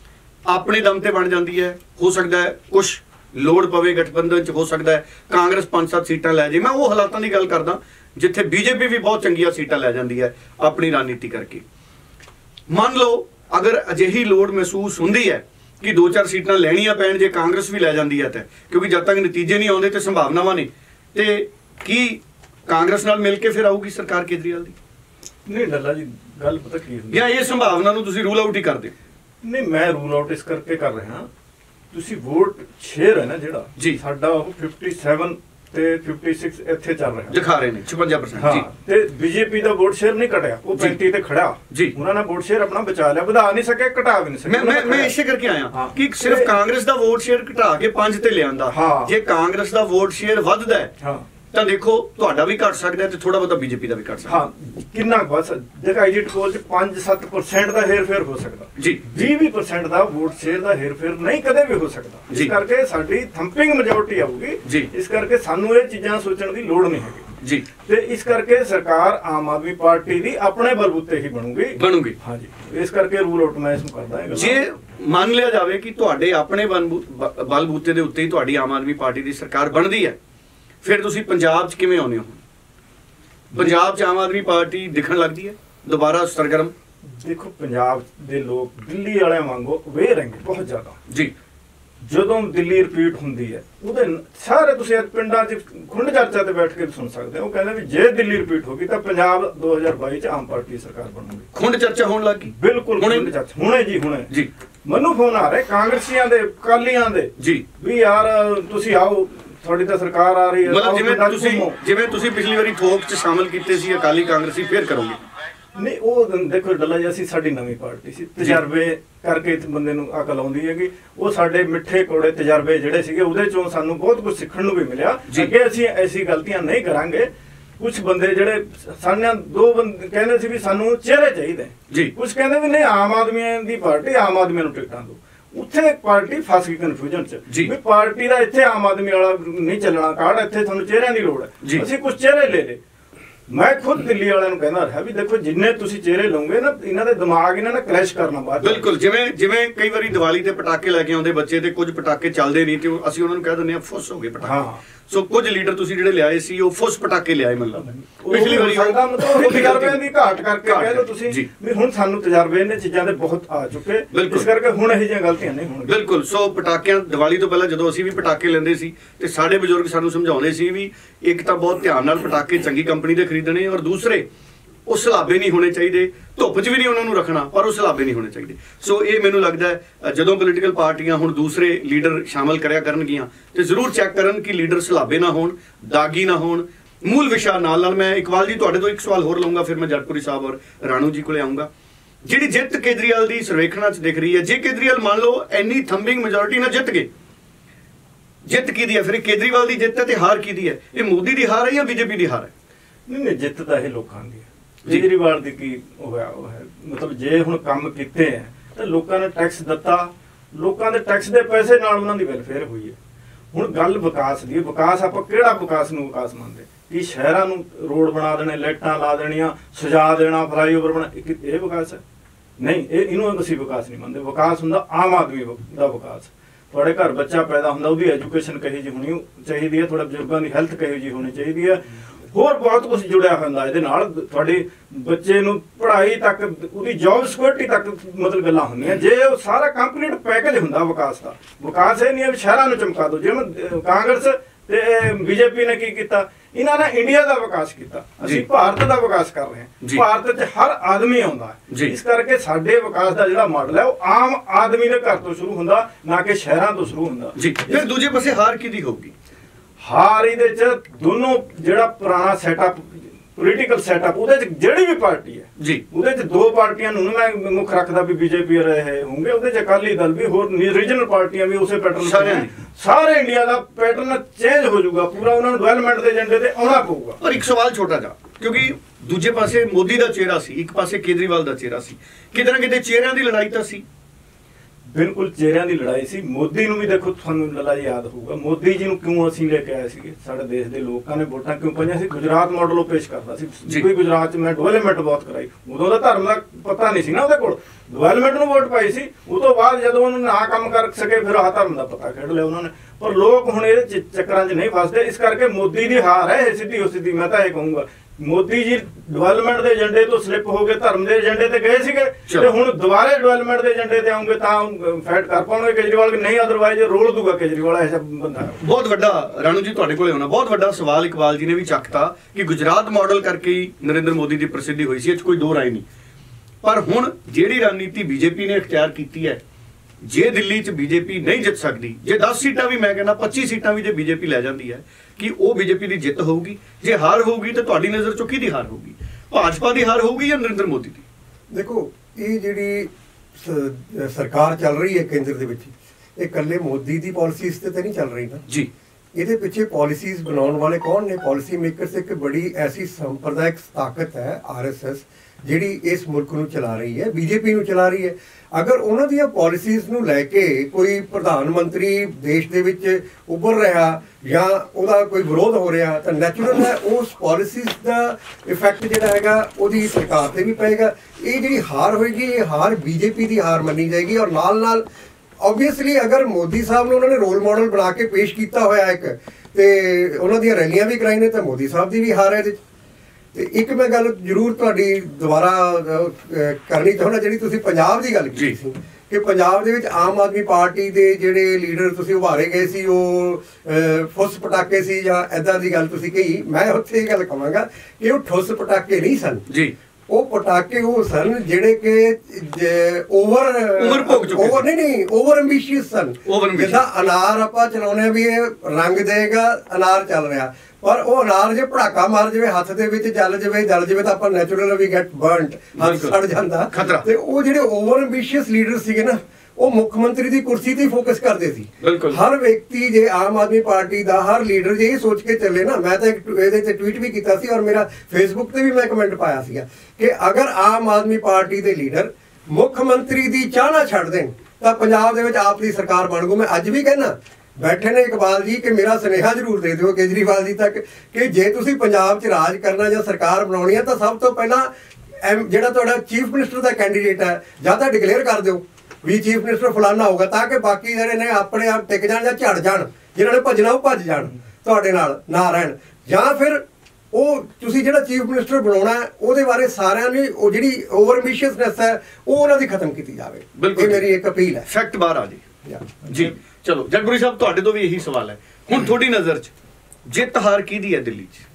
ਆਪਣੇ ਦਮ ਤੇ ਬਣ ਜਾਂਦੀ ਹੈ, ਹੋ ਸਕਦਾ ਹੈ ਕੁਝ ਲੋੜ ਪਵੇ ਗਠਬੰਧਨ 'ਚ, ਹੋ ਸਕਦਾ ਹੈ ਕਾਂਗਰਸ ਪੰਜ ਸੱਤ ਸੀਟਾਂ ਲੈ ਜੇ। ਮੈਂ ਉਹ ਹਾਲਾਤਾਂ ਦੀ ਗੱਲ ਕਰਦਾ ਜਿੱਥੇ ਬੀਜੇਪੀ ਵੀ ਬਹੁਤ ਚੰਗੀਆਂ ਸੀਟਾਂ ਲੈ ਜਾਂਦੀ ਹੈ ਆਪਣੀ ਰਾਜਨੀਤੀ ਕਰਕੇ। ਮੰਨ ਲਓ ਅਗਰ ਅਜਿਹੀ ਲੋੜ ਮਹਿਸੂਸ ਹੁੰਦੀ ਹੈ ਕਿ ਦੋ ਚਾਰ ਸੀਟਾਂ ਲੈਣੀਆਂ ਪੈਣ ਜੇ ਕਾਂਗਰਸ ਵੀ ਲੈ ਜਾਂਦੀ ਹੈ ਤਾਂ, ਕਿਉਂਕਿ ਜਦ ਤੱਕ ਨਤੀਜੇ ਨਹੀਂ ਆਉਂਦੇ ਤੇ ਸੰਭਾਵਨਾਵਾਂ ਨੇ, ਤੇ ਕੀ ਕਾਂਗਰਸ ਨਾਲ ਮਿਲ ਕੇ ਫਿਰ ਆਊਗੀ ਸਰਕਾਰ ਕੇਜਰੀਵਾਲ ਦੀ? ਨਹੀਂ ਡੱਲਾ ਜੀ, ਗੱਲ ਪਤਾ ਕੀ ਹੁੰਦੀ ਜਾਂ ਇਹ ਸੰਭਾਵਨਾ ਨੂੰ ਤੁਸੀਂ ਰੂਲ ਆਊਟ ਹੀ ਕਰਦੇ? ਨਹੀਂ, ਮੈਂ ਰੂਲ ਆਊਟ ਇਸ ਕਰਕੇ ਕਰ ਰਿਹਾ, ਤੁਸੀਂ ਵੋਟ ਸ਼ੇਅਰ ਹੈ ਨਾ ਜਿਹੜਾ ਜੀ ਸਾਡਾ ਉਹ ਸੱਤਾਵਨ ਤੇ ਛਪੰਜਾ ਇੱਥੇ ਚੱਲ ਰਿਹਾ ਦਿਖਾ ਰਹੇ ਨੇ ਛਪੰਜਾ ਪਰਸੈਂਟ ਜੀ, ਤੇ ਬੀਜੇਪੀ ਦਾ ਵੋਟ ਸ਼ੇਅਰ ਨਹੀਂ ਘਟਿਆ, ਉਹ ਪੈਂਤੀ ਤੇ ਖੜਾ ਜੀ। ਉਹਨਾਂ ਨੇ ਵੋਟ ਸ਼ੇਅਰ ਆਪਣਾ ਬਚਾ ਲਿਆ, ਵਧਾ ਨਹੀਂ ਸਕੇ, ਘਟਾ ਵੀ ਨਹੀਂ ਸਕੇ। ਮੈਂ ਮੈਂ ਇਸੇ ਕਰਕੇ ਆਇਆ ਕਿ ਸਿਰਫ ਕਾਂਗਰਸ ਦਾ ਵੋਟ ਸ਼ੇਅਰ ਘਟਾ ਕੇ ਪੰਜ ਤੇ ਲਿਆਂਦਾ। ਜੇ ਕਾਂਗਰਸ ਦਾ ਵੋਟ ਸ਼ੇਅਰ ਵੱਧਦਾ ਹੈ ਤਾਂ ਦੇਖੋ ਤੁਹਾਡਾ ਵੀ ਘਟ ਸਕਦਾ ਤੇ ਥੋੜਾ ਬਹੁਤਾ ਬੀਜੇਪੀ ਦਾ ਵੀ ਘਟ ਸਕਦਾ। ਹਾਂ, ਕਿੰਨਾ ਬਸ ਦੇਖੋ ਐਗਜ਼ਿਟ ਪੋਲ 'ਚ ਪੰਜ ਸੱਤ ਪਰਸੈਂਟ ਦਾ ਹੇਰ-ਫੇਰ ਹੋ ਸਕਦਾ ਜੀ, ਵੀਹ ਵੀਹ ਪਰਸੈਂਟ ਦਾ ਵੋਟ ਸ਼ੇਅਰ ਦਾ ਹੇਰ-ਫੇਰ ਨਹੀਂ ਕਦੇ ਵੀ ਹੋ ਸਕਦਾ। ਇਸ ਕਰਕੇ ਸਾਡੀ ਥੰਪਿੰਗ ਮੈਜੋਰਟੀ ਆਊਗੀ ਜੀ। ਇਸ ਕਰਕੇ ਸਾਨੂੰ ਇਹ ਚੀਜ਼ਾਂ ਸੋਚਣ ਦੀ ਲੋੜ ਨਹੀਂ ਹੈਗੀ ਜੀ, ਤੇ ਇਸ ਕਰਕੇ ਸਰਕਾਰ ਆਮ ਆਦਮੀ ਪਾਰਟੀ ਦੀ ਆਪਣੇ ਬਲਬੂਤੇ ਹੀ ਬਣੂਗੀ ਬਣੂਗੀ ਹਾਂ ਜੀ। ਇਸ ਕਰਕੇ ਰੂਲ ਆਊਟ ਮੈਂ ਇਸ ਨੂੰ ਕਰਦਾ ਹਾਂ। ਜੇ ਮੰਨ ਲਿਆ ਜਾਵੇ ਕਿ ਤੁਹਾਡੇ ਆਪਣੇ ਬਲਬੂਤੇ ਦੇ ਉੱਤੇ ਹੀ ਤੁਹਾਡੀ ਆਮ ਆਦਮੀ ਪਾਰਟੀ ਦੀ ਸਰਕਾਰ ਬਣਦੀ ਹੈ, ਫਿਰ ਤੁਸੀਂ ਪੰਜਾਬ 'ਚ ਕਿਵੇਂ ਆਉਂਦੇ ਹੋ? ਪੰਜਾਬ 'ਚ ਆਮ ਆਦਮੀ ਪਾਰਟੀ ਦਿਖਣ ਲੱਗਦੀ ਹੈ ਦੁਬਾਰਾ ਸਰਗਰਮ? ਦੇਖੋ ਪੰਜਾਬ ਦੇ ਲੋਕ ਦਿੱਲੀ ਵਾਲਿਆਂ ਵਾਂਗੂ ਅਵੇਅਰ ਹੈਗੇ ਬਹੁਤ ਜ਼ਿਆਦਾ ਜੀ। ਜਦੋਂ ਦਿੱਲੀ ਰਿਪੀਟ ਹੁੰਦੀ ਹੈ ਉਹਦੇ ਸਾਰੇ ਤੁਸੀਂ ਪਿੰਡਾਂ 'ਚ ਖੁੰਡ ਚਰਚਾ ਤੇ ਬੈਠ ਕੇ ਸੁਣ ਸਕਦੇ ਹੋ। ਉਹ ਕਹਿੰਦੇ ਵੀ ਜੇ ਦਿੱਲੀ ਰਿਪੀਟ ਹੋ ਗਈ ਤਾਂ ਪੰਜਾਬ ਦੋ ਹਜ਼ਾਰ ਬਾਈ 'ਚ ਆਮ ਪਾਰਟੀ ਸਰਕਾਰ ਬਣੂਗੀ। ਖੁੰਡ ਚਰਚਾ ਹੋਣ ਲੱਗ ਗਈ? ਬਿਲਕੁਲ ਖੁੰਡ ਚਰਚਾ ਹੁਣੇ ਜੀ, ਹੁਣੇ ਜੀ। ਮੈਨੂੰ ਫੋਨ ਆ ਰਿਹਾ ਕਾਂਗਰਸੀਆਂ ਦੇ, ਅਕਾਲੀਆਂ ਦੇ ਜੀ, ਵੀ ਯਾਰ ਤੁਸੀਂ ਆਓ, ਤੁਹਾਡੀ ਤਾਂ ਸਰਕਾਰ ਆ ਰਹੀ ਹੈ। ਮਤਲਬ ਜਿਵੇਂ ਤੁਸੀਂ ਜਿਵੇਂ ਤੁਸੀਂ ਪਿਛਲੀ ਵਾਰੀ ਥੋਕ 'ਚ ਸ਼ਾਮਲ ਕੀਤੇ ਸੀ ਅਕਾਲੀ ਕਾਂਗਰਸੀ, ਫੇਰ ਕਰੋਗੇ? ਨਹੀਂ, ਉਹ ਦੇਖੋ ਡੱਲਾ ਜੀ, ਅਸੀਂ ਸਾਡੀ ਨਵੀਂ ਪਾਰਟੀ ਸੀ, ਤਜਰਬੇ ਕਰਕੇ ਬੰਦੇ ਨੂੰ ਅਕਲ ਆਉਂਦੀ ਹੈਗੀ। ਉਹ ਸਾਡੇ ਮਿੱਠੇ ਕੋੜੇ ਤਜਰਬੇ ਜਿਹੜੇ ਸੀਗੇ ਉਹਦੇ ਚੋਂ ਸਾਨੂੰ ਬਹੁਤ ਕੁਝ ਸਿੱਖਣ ਨੂੰ ਵੀ ਮਿਲਿਆ। ਅੱਗੇ ਅਸੀਂ ਐਸੀ ਗਲਤੀਆਂ ਨਹੀਂ ਕਰਾਂਗੇ। ਕੁਝ ਬੰਦੇ ਜਿਹੜੇ ਸਾਨੂੰ ਦੋ ਬੰਦੇ ਕਹਿੰਦੇ ਸੀ ਵੀ ਸਾਨੂੰ ਚਿਹਰੇ ਚਾਹੀਦੇ ਜੀ, ਕੁਝ ਕਹਿੰਦੇ ਵੀ ਨਹੀਂ ਆਮ ਆਦਮੀ ਦੀ ਪਾਰਟੀ, ਆਮ ਆਦਮੀ ਨੂੰ ਟਿਕਟਾਂ ਦਿਓ। ਉੱਥੇ ਪਾਰਟੀ ਫਸ ਗਈ ਕਨਫਿਊਜ਼ਨ 'ਚ ਵੀ ਪਾਰਟੀ ਦਾ ਇੱਥੇ ਆਮ ਆਦਮੀ ਵਾਲਾ ਨਹੀਂ ਚੱਲਣਾ ਕਾਰਡ, ਇੱਥੇ ਤੁਹਾਨੂੰ ਚਿਹਰਿਆਂ ਦੀ ਲੋੜ ਹੈ। ਅਸੀਂ ਕੁਝ ਚਿਹਰੇ ਲੈ ਲਏ। ਮੈਂ ਖੁਦ ਦਿੱਲੀ ਵਾਲਿਆਂ ਨੂੰ ਕਹਿੰਦਾ ਰਿਹਾ ਵੀ ਦੇਖੋ ਜਿੰਨੇ ਤੁਸੀਂ ਚਿਹਰੇ ਲਓਗੇ ਨਾ, ਇਹਨਾਂ ਦੇ ਦਿਮਾਗ ਇਹਨਾਂ ਨੇ ਕ੍ਰੈਸ਼ ਕਰਨਾ ਬਾਅਦ। ਬਿਲਕੁਲ, ਜਿਵੇਂ ਜਿਵੇਂ ਕਈ ਵਾਰੀ ਦੀਵਾਲੀ ਤੇ ਪਟਾਕੇ ਲੈ ਕੇ ਆਉਂਦੇ ਬੱਚੇ ਤੇ ਕੁਝ ਪਟਾਕੇ ਚੱਲਦੇ ਨਹੀਂ ਤੇ ਅਸੀਂ ਉਹਨਾਂ ਨੂੰ ਕਹਿ ਦਿੰਦੇ ਆ ਫੁੱਸ ਹੋ ਗਏ ਪਟਾਕੇ। ਸੋ ਕੁਝ ਲੀਡਰ ਤੁਸੀਂ ਜਿਹੜੇ ਲਿਆਏ ਸੀ ਉਹ ਫੁੱਸ ਪਟਾਕੇ ਲਿਆਏ, ਮਤਲਬ ਪਿਛਲੀ ਵਾਰੀ ਉਹਦਾ ਮਤਲਬ ਤਜਰਬਿਆਂ ਦੀ ਘਾਟ ਕਰਕੇ ਕਹਿ ਲਓ ਤੁਸੀਂ ਵੀ ਹੁਣ ਸਾਨੂੰ ਤਜਰਬੇ ਇਹਨਾਂ ਚੀਜ਼ਾਂ ਦੇ ਬਹੁਤ ਆ ਚੁੱਕੇ, ਇਸ ਕਰਕੇ ਹੁਣ ਇਹੋ ਜਿਹੀਆਂ ਗਲਤੀਆਂ ਨਹੀਂ ਹੋਣਗੀਆਂ। ਬਿਲਕੁਲ। ਸੋ ਪਟਾਕਿਆਂ ਦੀਵਾਲੀ ਤੋਂ ਪਹਿਲਾਂ ਜਦੋਂ ਅਸੀਂ ਵੀ ਪਟਾਕੇ ਲੈਂਦੇ ਸੀ ਤੇ ਸਾਡੇ ਬਜ਼ੁਰਗ ਸਾਨੂੰ ਸਮਝਾਉਂਦੇ ਸੀ ਵੀ ਇੱਕ ਤਾਂ ਬਹੁਤ ਧਿਆਨ ਨਾਲ ਪਟਾਕੇ ਚੰਗੀ ਕੰਪਨੀ ਦੇ ਖਰੀਦਣੇ, ਔਰ ਦੂਸਰੇ ਉਹ ਸਲਾਬੇ ਨਹੀਂ ਹੋਣੇ ਚਾਹੀਦੇ, ਧੁੱਪ 'ਚ ਵੀ ਨਹੀਂ ਉਹਨਾਂ ਨੂੰ ਰੱਖਣਾ, ਪਰ ਉਹ ਸਲਾਬੇ ਨਹੀਂ ਹੋਣੇ ਚਾਹੀਦੇ। ਸੋ ਇਹ ਮੈਨੂੰ ਲੱਗਦਾ ਹੈ ਜਦੋਂ ਪੋਲੀਟੀਕਲ ਪਾਰਟੀਆਂ ਹੁਣ ਦੂਸਰੇ ਲੀਡਰ ਸ਼ਾਮਲ ਕਰਿਆ ਕਰਨਗੀਆਂ ਤੇ ਜ਼ਰੂਰ ਚੈੱਕ ਕਰਨ ਕਿ ਲੀਡਰ ਸਲਾਬੇ ਨਾ ਹੋਣ, ਦਾਗੀ ਨਾ ਹੋਣ। ਮੂਲ ਵਿਸ਼ਾ ਨਾਲ ਨਾਲ ਮੈਂ ਇਕਬਾਲ ਜੀ ਤੁਹਾਡੇ ਤੋਂ ਇੱਕ ਸਵਾਲ ਹੋਰ ਲਵਾਂਗਾ, ਫਿਰ ਮੈਂ ਜੱਟਪੁਰੀ ਸਾਹਿਬ ਔਰ ਰਾਣੂ ਜੀ ਕੋਲੇ ਆਉਂਗਾ। ਜਿਹੜੀ ਜਿੱਤ ਕੇਜਰੀਵਾਲ ਦੀ ਸਰਵੇਖਣਾਂ 'ਚ ਦਿਖ ਰਹੀ ਹੈ, ਜੇ ਕੇਜਰੀਵਾਲ ਮੰਨ ਲਓ ਇੰਨੀ ਥੰਬਿੰਗ ਮੈਜੋਰਿਟੀ ਨਾਲ ਜਿੱਤ ਗਏ, ਜਿੱਤ ਕਿਹਦੀ ਹੈ ਫਿਰ? ਕੇਜਰੀਵਾਲ ਦੀ ਜਿੱਤ ਹੈ ਤੇ ਹਾਰ ਕਿਹਦੀ ਹੈ? ਇਹ ਮੋਦੀ ਦੀ ਹਾਰ ਹੈ ਜਾਂ ਬੀਜੇਪੀ ਦੀ ਹਾਰ ਹੈ? ਨਹੀਂ ਨਹੀਂ, ਜਿੱਤ ਤਾਂ ਇਹ ਲੋਕਾਂ ਦੀ ਹੈ। ਕੇਜਰੀਵਾਲ ਦੀ ਕੀ ਹੋਇਆ ਉਹ ਹੈ, ਮਤਲਬ ਜੇ ਹੁਣ ਕੰਮ ਕੀਤੇ ਹੈ ਤਾਂ ਲੋਕਾਂ ਨੇ ਟੈਕਸ ਦਿੱਤਾ, ਲੋਕਾਂ ਦੇ ਟੈਕਸ ਦੇ ਪੈਸੇ ਨਾਲ ਉਹਨਾਂ ਦੀ ਵੈਲਫੇਅਰ ਹੋਈ ਹੈ। ਹੁਣ ਗੱਲ ਵਿਕਾਸ ਦੀ, ਵਿਕਾਸ ਆਪਾਂ ਕਿਹੜਾ ਵਿਕਾਸ ਨੂੰ ਵਿਕਾਸ ਮੰਨਦੇ? ਕਿ ਸ਼ਹਿਰਾਂ ਨੂੰ ਰੋਡ ਬਣਾ ਦੇਣੇ, ਲਾਈਟਾਂ ਲਾ ਦੇਣੀਆਂ, ਸਜਾ ਦੇਣਾ, ਫਲਾਈਓਵਰ ਬਣਾ, ਇਹ ਵਿਕਾਸ ਹੈ? ਨਹੀਂ, ਇਹ ਇਹਨੂੰ ਅਸੀਂ ਵਿਕਾਸ ਨਹੀਂ ਮੰਨਦੇ। ਵਿਕਾਸ ਹੁੰਦਾ ਆਮ ਆਦਮੀ ਦਾ ਵਿਕਾਸ। ਤੁਹਾਡੇ ਘਰ ਬੱਚਾ ਪੈਦਾ ਹੁੰਦਾ, ਉਹਦੀ ਐਜੂਕੇਸ਼ਨ ਕਹੀ ਜਿਹੀ ਹੋਣੀ ਚਾਹੀਦੀ ਹੈ, ਤੁਹਾਡੇ ਬਜ਼ੁਰਗਾਂ ਦੀ ਹੈਲਥ ਕਹੀ ਜਿਹੀ ਹੋਣੀ ਚਾਹੀਦੀ ਹੈ, ਹੋਰ ਬਹੁਤ ਕੁਝ ਜੁੜਿਆ ਹੁੰਦਾ ਇਹਦੇ ਨਾਲ। ਤੁਹਾਡੇ ਬੱਚੇ ਨੂੰ ਪੜ੍ਹਾਈ ਤੱਕ, ਉਹਦੀ ਜੌਬ ਸਿਕਿਉਰਿਟੀ ਤੱਕ ਮਤਲਬ ਗੱਲਾਂ ਹੁੰਦੀਆਂ। ਜੇ ਉਹ ਸਾਰਾ ਕੰਪਲੀਟ ਪੈਕੇਜ ਹੁੰਦਾ ਵਿਕਾਸ ਦਾ। ਵਿਕਾਸ ਇਹ ਨਹੀਂ ਹੈ ਵੀ ਸ਼ਹਿਰਾਂ ਨੂੰ ਚਮਕਾ ਦਿਓ। ਜਿਵੇਂ ਕਾਂਗਰਸ ਤੇ ਬੀਜੇਪੀ ਨੇ ਕੀ ਕੀਤਾ, ਇਹਨਾਂ ਨੇ ਇੰਡੀਆ ਦਾ ਵਿਕਾਸ ਕੀਤਾ, ਅਸੀਂ ਭਾਰਤ ਦਾ ਵਿਕਾਸ ਕਰ ਰਹੇ ਹਾਂ। ਭਾਰਤ 'ਚ ਹਰ ਆਦਮੀ ਆਉਂਦਾ ਹੈ, ਇਸ ਕਰਕੇ ਸਾਡੇ ਵਿਕਾਸ ਦਾ ਜਿਹੜਾ ਮਾਡਲ ਹੈ ਉਹ ਆਮ ਆਦਮੀ ਦੇ ਘਰ ਤੋਂ ਸ਼ੁਰੂ ਹੁੰਦਾ, ਨਾ ਕਿ ਸ਼ਹਿਰਾਂ ਤੋਂ ਸ਼ੁਰੂ ਹੁੰਦਾ। ਫਿਰ ਦੂਜੇ ਪਾਸੇ ਹਾਰ ਕਿਹਦੀ ਹੋਊਗੀ? ਹਾਰ ਇਹਦੇ 'ਚ ਦੋਨੋਂ, ਜਿਹੜਾ ਪੁਰਾਣਾ ਸੈਟਅਪ ਪੋਲੀਟੀਕਲ ਸੈਟਅਪ, ਉਹਦੇ 'ਚ ਜਿਹੜੀ ਵੀ ਪਾਰਟੀ ਹੈ ਜੀ, ਉਹਦੇ 'ਚ ਦੋ ਪਾਰਟੀਆਂ ਨੂੰ ਮੈਂ ਮੁੱਖ ਰੱਖਦਾ ਵੀ ਬੀਜੇਪੀ ਰਹੇ ਹੋਣਗੇ, ਉਹਦੇ 'ਚ ਅਕਾਲੀ ਦਲ ਵੀ, ਹੋਰ ਰੀਜਨਲ ਪਾਰਟੀਆਂ ਵੀ ਉਸੇ ਪੈਟਰਨ, ਸਾਰੇ ਸਾਰੇ ਇੰਡੀਆ ਦਾ ਪੈਟਰਨ ਚੇਂਜ ਹੋ ਜਾਊਗਾ ਪੂਰਾ। ਉਹਨਾਂ ਨੂੰ ਡਿਵੈਲਪਮੈਂਟ ਦੇ ਏਜੰਡੇ ਤੇ ਆਉਣਾ ਪਊਗਾ। ਪਰ ਇੱਕ ਸਵਾਲ ਛੋਟਾ ਜਿਹਾ, ਕਿਉਂਕਿ ਦੂਜੇ ਪਾਸੇ ਮੋਦੀ ਦਾ ਚਿਹਰਾ ਸੀ, ਇੱਕ ਪਾਸੇ ਕੇਜਰੀਵਾਲ ਦਾ ਚਿਹਰਾ ਸੀ, ਕਿਤੇ ਨਾ ਕਿਤੇ ਚਿਹਰਿਆਂ ਦੀ ਲੜਾਈ ਤਾਂ ਸੀ। ਬਿਲਕੁਲ ਚਿਹਰਿਆਂ ਦੀ ਲੜਾਈ ਸੀ। ਮੋਦੀ ਨੂੰ ਵੀ ਦੇਖੋ, ਤੁਹਾਨੂੰ ਲੜਾਈ ਯਾਦ ਹੋਊਗਾ, ਮੋਦੀ ਜੀ ਨੂੰ ਕਿਉਂ ਅਸੀਂ ਲੈ ਕੇ ਆਏ ਸੀਗੇ, ਸਾਡੇ ਦੇਸ਼ ਦੇ ਲੋਕਾਂ ਨੇ ਵੋਟਾਂ ਕਿਉਂ ਪਾਈਆਂ ਸੀ? ਗੁਜਰਾਤ ਮਾਡਲ ਉਹ ਪੇਸ਼ ਕਰਦਾ ਸੀ, ਕੋਈ ਗੁਜਰਾਤ 'ਚ ਮੈਂ ਡਿਵੈਲਪਮੈਂਟ ਬਹੁਤ ਕਰਾਈ। ਉਦੋਂ ਦਾ ਧਰਮ ਦਾ ਪਤਾ ਨਹੀਂ ਸੀ ਨਾ ਉਹਦੇ ਕੋਲ, ਡਿਵੈਲਪਮੈਂਟ ਨੂੰ ਵੋਟ ਪਾਈ ਸੀ। ਉਹ ਤੋਂ ਬਾਅਦ ਜਦੋਂ ਉਹਨੂੰ ਨਾ ਕੰਮ ਕਰ ਸਕੇ, ਫਿਰ ਆਹ ਧਰਮ ਦਾ ਪਤਾ ਖੇਡ ਲਿਆ ਉਹਨਾਂ ਨੇ। ਪਰ ਲੋਕ ਹੁਣ ਇਹਦੇ ਚੱਕਰਾਂ 'ਚ ਨਹੀਂ ਫਸਦੇ, ਇਸ ਕਰਕੇ ਮੋਦੀ ਦੀ ਹਾਰ ਹੈ ਇਹ ਸਿੱਧੀ ਹੋ ਸਿੱਧੀ। ਮੈਂ ਤਾਂ ਇਹ ਕਹੂੰਗਾ, ਮੋਦੀ ਜੀ ਡਿਵੈਲਪਮੈਂਟ ਦੇ ਏਜੰਡੇ ਤੋਂ ਸਲਿੱਪ ਹੋ ਕੇ ਧਰਮ ਦੇ ਏਜੰਡੇ ਤੇ ਗਏ ਸੀਗੇ, ਤੇ ਹੁਣ ਦੁਬਾਰੇ ਡਿਵੈਲਪਮੈਂਟ ਦੇ ਏਜੰਡੇ ਤੇ ਆਉਂਗੇ ਤਾਂ ਫਾਈਟ ਕਰ ਪਾਉਣਗੇ ਕੇਜਰੀਵਾਲ, ਕਿ ਨਹੀਂ ਅਦਰਵਾਈਜ਼ ਰੋਲ ਦੂਗਾ ਕੇਜਰੀਵਾਲ। ਐਸਾ ਬੰਦਾ ਬਹੁਤ ਵੱਡਾ, ਰਾਣੂ ਜੀ ਤੁਹਾਡੇ ਕੋਲੇ ਹੋਣਾ, ਬਹੁਤ ਵੱਡਾ ਸਵਾਲ ਇਕਬਾਲ ਜੀ ਨੇ ਵੀ ਚੱਕਤਾ ਕਿ ਗੁਜਰਾਤ ਮਾਡਲ ਕਰਕੇ ਹੀ ਨਰਿੰਦਰ ਮੋਦੀ ਦੀ ਪ੍ਰਸਿੱਧੀ ਹੋਈ ਸੀ, ਇਹ 'ਚ ਕੋਈ ਦੋ ਰਾਏ ਨਹੀਂ। ਪਰ ਹੁਣ ਜਿਹੜੀ ਰਣਨੀਤੀ ਬੀਜੇਪੀ ਨੇ ਇਖਤਿਆਰ ਕੀਤੀ ਹੈ, ਜੇ ਦਿੱਲੀ 'ਚ ਬੀਜੇਪੀ ਨਹੀਂ ਜਿੱਤ ਸਕਦੀ, ਜੇ ਦਸ ਸੀਟਾਂ ਵੀ, ਮੈਂ ਕਹਿੰਦਾ ਪੱਚੀ ਸੀਟਾਂ ਵੀ ਜੇ ਬੀਜੇਪੀ ਲੈ ਜਾਂਦੀ ਹੈ, ਕਿ ਉਹ ਬੀਜੇਪੀ ਦੀ ਜਿੱਤ ਹੋਊਗੀ? ਜੇ ਹਾਰ ਹੋਊਗੀ ਤਾਂ ਤੁਹਾਡੀ ਨਜ਼ਰ 'ਚੋਂ ਕਿਹਦੀ ਹਾਰ ਹੋਊਗੀ? ਭਾਜਪਾ ਦੀ ਹਾਰ ਹੋਊਗੀ ਜਾਂ ਨਰਿੰਦਰ ਮੋਦੀ ਦੀ? ਦੇਖੋ, ਇਹ ਜਿਹੜੀ ਸਰਕਾਰ ਚੱਲ ਰਹੀ ਹੈ ਕੇਂਦਰ ਦੇ ਵਿੱਚ, ਇਹ ਇਕੱਲੇ ਮੋਦੀ ਦੀ ਪਾਲਿਸੀਜ਼ ਤੇ ਤਾਂ ਨਹੀਂ ਚੱਲ ਰਹੀ ਨਾ ਜੀ। ਇਹਦੇ ਪਿੱਛੇ ਪਾਲਿਸੀਜ਼ ਬਣਾਉਣ ਵਾਲੇ ਕੌਣ ਨੇ? Policy makers. ਇੱਕ ਬੜੀ ਐਸੀ ਸੰਪਰਦਾਇਕ ਤਾਕਤ ਹੈ ਆਰ ਐਸ ਐਸ, ਜਿਹੜੀ ਇਸ ਮੁਲਕ ਨੂੰ ਚਲਾ ਰਹੀ ਹੈ, ਬੀਜੇਪੀ ਨੂੰ ਚਲਾ ਰਹੀ ਹੈ। ਅਗਰ ਉਹਨਾਂ ਦੀਆਂ ਪਾਲਿਸੀਜ਼ ਨੂੰ ਲੈ ਕੇ ਕੋਈ ਪ੍ਰਧਾਨ ਮੰਤਰੀ ਦੇਸ਼ ਦੇ ਵਿੱਚ ਉੱਭਰ ਰਿਹਾ ਜਾਂ ਉਹਦਾ ਕੋਈ ਵਿਰੋਧ ਹੋ ਰਿਹਾ, ਤਾਂ ਨੈਚੁਰਲ ਹੈ ਉਸ ਪਾਲਿਸੀਜ਼ ਦਾ ਇਫੈਕਟ ਜਿਹੜਾ ਹੈਗਾ ਉਹਦੀ ਸਰਕਾਰ ਤੇ ਵੀ ਪਏਗਾ। ਇਹ ਜਿਹੜੀ ਹਾਰ ਹੋਏਗੀ, ਇਹ ਹਾਰ ਬੀਜੇਪੀ ਦੀ ਹਾਰ ਮੰਨੀ ਜਾਏਗੀ। ਔਰ ਨਾਲ ਨਾਲ ਓਬਵੀਅਸਲੀ ਅਗਰ ਮੋਦੀ ਸਾਹਿਬ ਨੂੰ ਉਹਨਾਂ ਨੇ ਰੋਲ ਮਾਡਲ ਬਣਾ ਕੇ ਪੇਸ਼ ਕੀਤਾ ਹੋਇਆ ਇੱਕ, ਤੇ ਉਹਨਾਂ ਦੀਆਂ ਰੈਲੀਆਂ ਵੀ ਕਰਾਈ ਨੇ, ਤਾਂ ਮੋਦੀ ਸਾਹਿਬ ਦੀ ਵੀ ਹਾਰ ਹੈ ਇਹਦੇ 'ਚ। ਤੇ ਇੱਕ ਮੈਂ ਗੱਲ ਜ਼ਰੂਰ ਤੁਹਾਡੀ ਦੁਬਾਰਾ ਕਰਨੀ ਚਾਹੁੰਦਾ, ਜਿਹੜੀ ਤੁਸੀਂ ਪੰਜਾਬ ਦੀ ਗੱਲ ਕੀਤੀ ਸੀ, ਕਿ ਪੰਜਾਬ ਦੇ ਵਿੱਚ ਆਮ ਆਦਮੀ ਪਾਰਟੀ ਦੇ ਜਿਹੜੇ ਲੀਡਰ ਤੁਸੀਂ ਉਭਾਰੇ ਗਏ ਸੀ, ਉਹ ਫੁੱਸ ਪਟਾਕੇ ਸੀ ਜਾਂ ਐਦਾਂ ਦੀ ਗੱਲ ਤੁਸੀਂ ਕਹੀ। ਮੈਂ ਉੱਥੇ ਇਹ ਗੱਲ ਕਹਾਂਗਾ ਕਿ ਉਹ ਠੁੱਸ ਪਟਾਕੇ ਨਹੀਂ ਸਨ ਜੀ, ਉਹ ਪਟਾਕੇ ਉਹ ਸਨ ਜਿਹੜੇ ਕਿ ਓਵਰ ਓਵਰ ਨਹੀਂ ਨਹੀਂ ਓਵਰ ਐਂਬੀਸ਼ੀਅਸ ਸਨ। ਜਿੱਦਾਂ ਅਨਾਰ ਆਪਾਂ ਚਲਾਉਂਦੇ ਵੀ ਇਹ ਰੰਗ ਦੇਗਾ, ਅਨਾਰ ਚੱਲ ਰਿਹਾ, ਪਰ ਉਹ ਅਨਾਰ ਜੇ ਪੜਾਕਾ ਮਾਰ ਜਾਵੇ, ਹੱਥ ਦੇ ਵਿੱਚ ਜਲ ਜਾਵੇ, ਜਲ ਜਾਵੇ ਤਾਂ ਆਪਾਂ ਨੈਚੁਰਲ ਵੀ ਗੈਟ ਬਰਨਡ, ਹੱਥ ਸੜ ਜਾਂਦਾ। ਤੇ ਉਹ ਜਿਹੜੇ ਓਵਰ ਐਂਬੀਸ਼ੀਅਸ ਲੀਡਰ ਸੀਗੇ ਨਾ, ਉਹ ਮੁੱਖ ਮੰਤਰੀ ਦੀ ਕੁਰਸੀ ਤੇ ਫੋਕਸ ਕਰਦੇ ਸੀ। ਹਰ ਵਿਅਕਤੀ, ਜੇ ਆਮ ਆਦਮੀ ਪਾਰਟੀ ਦਾ ਹਰ ਲੀਡਰ ਜੇ ਇਹ ਸੋਚ ਕੇ ਚੱਲੇ ਨਾ, ਮੈਂ ਤਾਂ ਇੱਕ ਇਹਦੇ ਤੇ ਟਵੀਟ ਵੀ ਕੀਤਾ ਸੀ ਔਰ ਮੇਰਾ ਫੇਸਬੁੱਕ ਤੇ ਵੀ ਮੈਂ ਕਮੈਂਟ ਪਾਇਆ ਸੀਗਾ ਕਿ ਅਗਰ ਆਮ ਆਦਮੀ ਪਾਰਟੀ ਦੇ ਲੀਡਰ ਮੁੱਖ ਮੰਤਰੀ ਦੀ ਚਾਹ ਨਾ ਛੱਡ ਦੇਣ ਤਾਂ ਪੰਜਾਬ ਦੇ ਵਿੱਚ ਆਪ ਦੀ ਸਰਕਾਰ ਬਣ ਗੂ। ਮੈਂ ਅੱਜ ਵੀ ਕਹਿਣਾ, ਬੈਠੇ ਨੇ ਇਕਬਾਲ ਜੀ, ਕਿ ਮੇਰਾ ਸੁਨੇਹਾ ਜ਼ਰੂਰ ਦੇ ਦਿਓ ਕੇਜਰੀਵਾਲ ਜੀ ਤੱਕ ਕਿ ਜੇ ਤੁਸੀਂ ਪੰਜਾਬ 'ਚ ਰਾਜ ਕਰਨਾ ਜਾਂ ਸਰਕਾਰ ਬਣਾਉਣੀ ਹੈ ਤਾਂ ਸਭ ਤੋਂ ਪਹਿਲਾਂ ਜਿਹੜਾ ਤੁਹਾਡਾ ਚੀਫ ਮਿਨਿਸਟਰ ਦਾ ਕੈਂਡੀਡੇਟ ਹੈ, ਜਾਂ ਤਾਂ ਡਿਕਲੇਅਰ ਕਰ ਦਿਓ ਵੀ ਚੀਫ ਮਿਨਿਸਟਰ ਫਲਾਨਾ ਹੋਊਗਾ, ਤਾਂ ਕਿ ਬਾਕੀ ਜਿਹੜੇ ਨੇ ਆਪਣੇ ਆਪ ਟਿਕ ਜਾਣ ਜਾਂ ਝੜ ਜਾਣ, ਜਿਨ੍ਹਾਂ ਨੇ ਭੱਜਣਾ ਉਹ ਭੱਜ ਜਾਣ, ਤੁਹਾਡੇ ਨਾਲ ਨਾ ਰਹਿਣ। ਜਾਂ ਫਿਰ ਉਹ ਤੁਸੀਂ ਜਿਹੜਾ ਚੀਫ ਮਿਨਿਸਟਰ ਬਣਾਉਣਾ ਉਹਦੇ ਬਾਰੇ ਸਾਰਿਆਂ ਨੂੰ ਉਹ ਜਿਹੜੀ ਓਵਰ ਐਂਬੀਸ਼ੀਅਸਨੈਸ ਹੈ ਉਹ ਉਹਨਾਂ ਦੀ ਖਤਮ ਕੀਤੀ ਜਾਵੇ। ਇਹ ਮੇਰੀ ਇੱਕ ਅਪੀਲ ਹੈ। ਫੈਕਟ ਬਾਹਰ ਆ ਜੀ ਜੀ। ਚਲੋ ਜਗਪੁਰੀ ਸਾਹਿਬ, ਤੁਹਾਡੇ ਤੋਂ ਵੀ ਇਹੀ ਸਵਾਲ ਹੈ, ਹੁਣ ਤੁਹਾਡੀ ਨਜ਼ਰ 'ਚ ਜਿੱਤ ਹਾਰ ਕਿਹਦੀ ਹੈ ਦਿੱਲੀ 'ਚ?